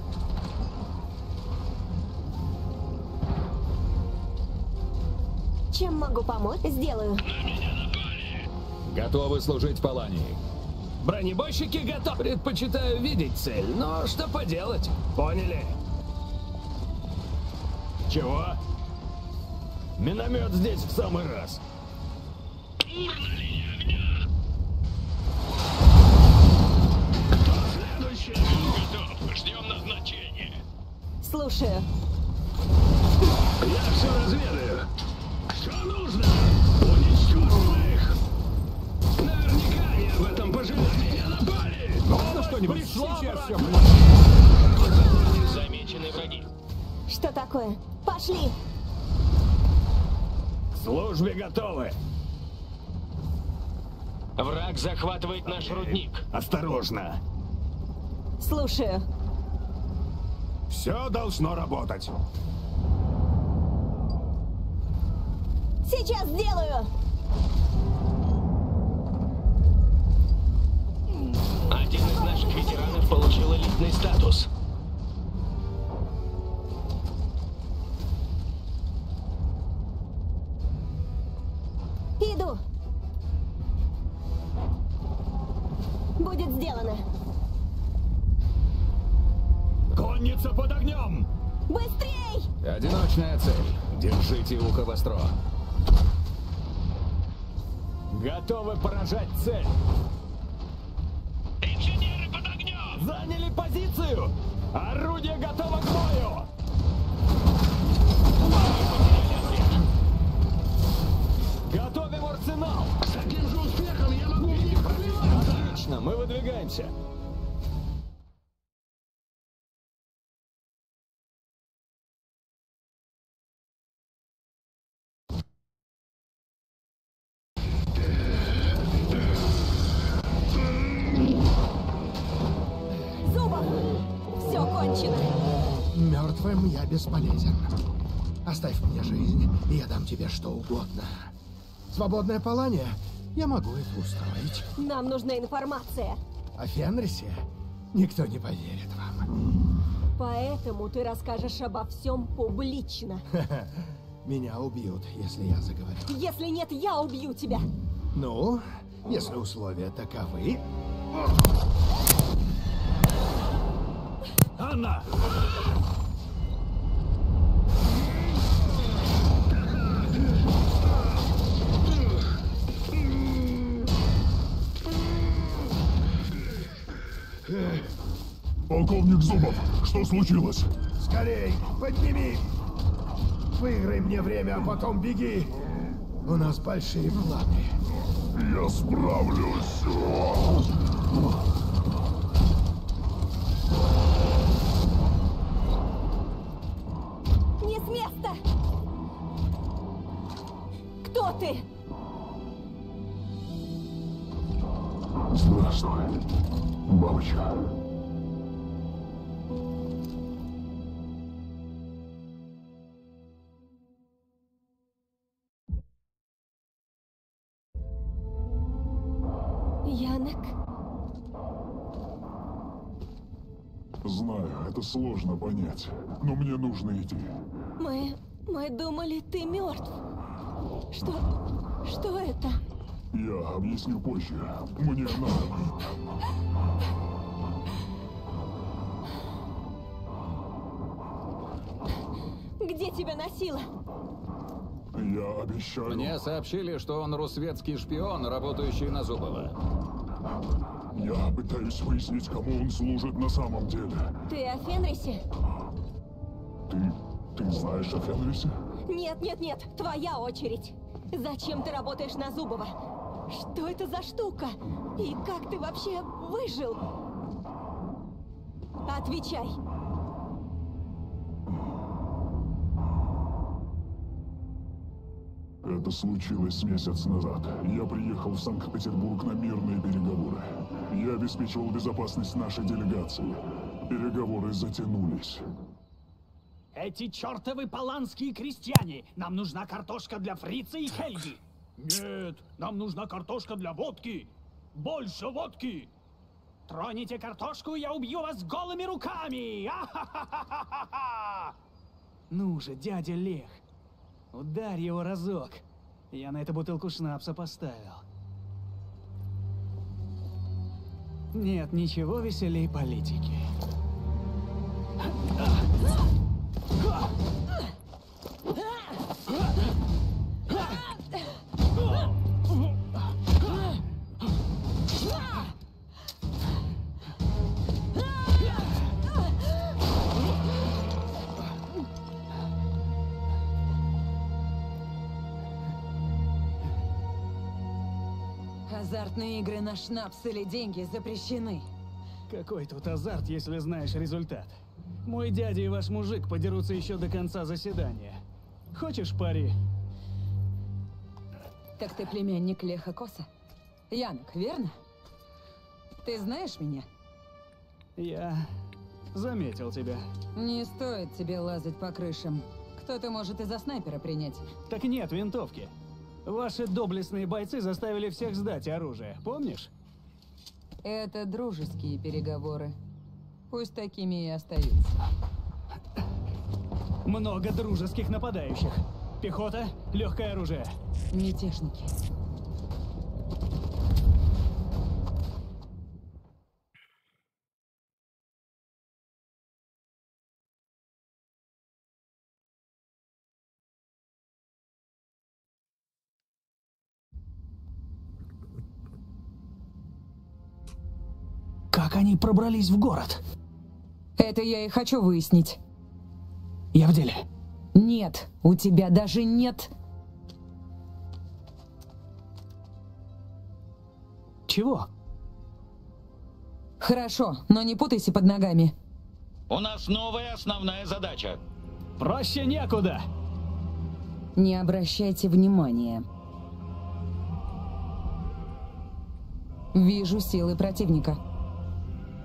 Чем могу помочь? Сделаю. Готовы служить Палании. Бронебойщики готовы. Предпочитаю видеть цель, но что поделать? Поняли? Чего? Миномет здесь в самый раз. Готов. Ждем назначения. Слушаю. Я все разведаю. Что нужно? Уничтожим их. Наверняка они об этом пожалеют. Меня напали. Можно что-нибудь? Сейчас все. Замечены враги. Что такое? Пошли! К службе готовы. Враг захватывает наш рудник. Осторожно. Слушаю. Все должно работать. Сейчас сделаю! Один из наших ветеранов получил элитный статус. Иду. Будет сделано. Конница под огнем! Быстрей! Одиночная цель. Держите ухо востро. Готовы поражать цель. Инженеры под огнем! Заняли позицию! Орудие готово к бою! Готовим арсенал! С таким же успехом я могу в них пробиваться. Отлично, мы выдвигаемся. Зубов! Все кончено. Мертвым я бесполезен. Оставь мне жизнь, и я дам тебе что угодно. Свободное Палания? Я могу это устроить. Нам нужна информация. О Фенрисе никто не поверит вам. Поэтому ты расскажешь обо всем публично. Меня убьют, если я заговорю. Если нет, я убью тебя. Ну, если условия таковы... Анна! Полковник Зубов, что случилось? Скорей, подними! Выиграй мне время, а потом беги. У нас большие планы. Я справлюсь. Не с места! Кто ты? Здравствуй, бабочка. Янок? Знаю, это сложно понять, но мне нужно идти. Мы... мы думали, ты мертв. Что... что это? Я объясню позже. Мне надо. Где тебя носило? Я обещаю... Мне сообщили, что он русветский шпион, работающий на Зубова. Я пытаюсь выяснить, кому он служит на самом деле. Ты о Фенрисе? Ты... ты знаешь о Фенрисе? Нет, нет, нет, твоя очередь. Зачем ты работаешь на Зубова? Что это за штука? И как ты вообще выжил? Отвечай. Это случилось месяц назад. Я приехал в Санкт-Петербург на мирные переговоры. Я обеспечивал безопасность нашей делегации. Переговоры затянулись. Эти чертовы паланские крестьяне! Нам нужна картошка для Фрица и Хельги! Нет, нам нужна картошка для водки! Больше водки! Троните картошку, я убью вас голыми руками! А-ха-ха-ха-ха-ха! Ну же, дядя Лех, ударь его разок. Я на эту бутылку шнапса поставил. Нет ничего веселей политики. Азартные игры на шнапс или деньги запрещены. Какой тут азарт, если знаешь результат? Мой дядя и ваш мужик подерутся еще до конца заседания. Хочешь пари? Так ты племянник Леха Коса? Янок, верно? Ты знаешь меня? Я заметил тебя. Не стоит тебе лазать по крышам. Кто-то может и за снайпера принять. Так нет винтовки. Ваши доблестные бойцы заставили всех сдать оружие, помнишь? Это дружеские переговоры. Пусть такими и остаются. Много дружеских нападающих. Пехота, легкое оружие. Мятежники. Как они пробрались в город? Это я и хочу выяснить. Я в деле. Нет, у тебя даже нет... Чего? Хорошо, но не путайся под ногами. У нас новая основная задача. Проще некуда. Не обращайте внимания. Вижу силы противника.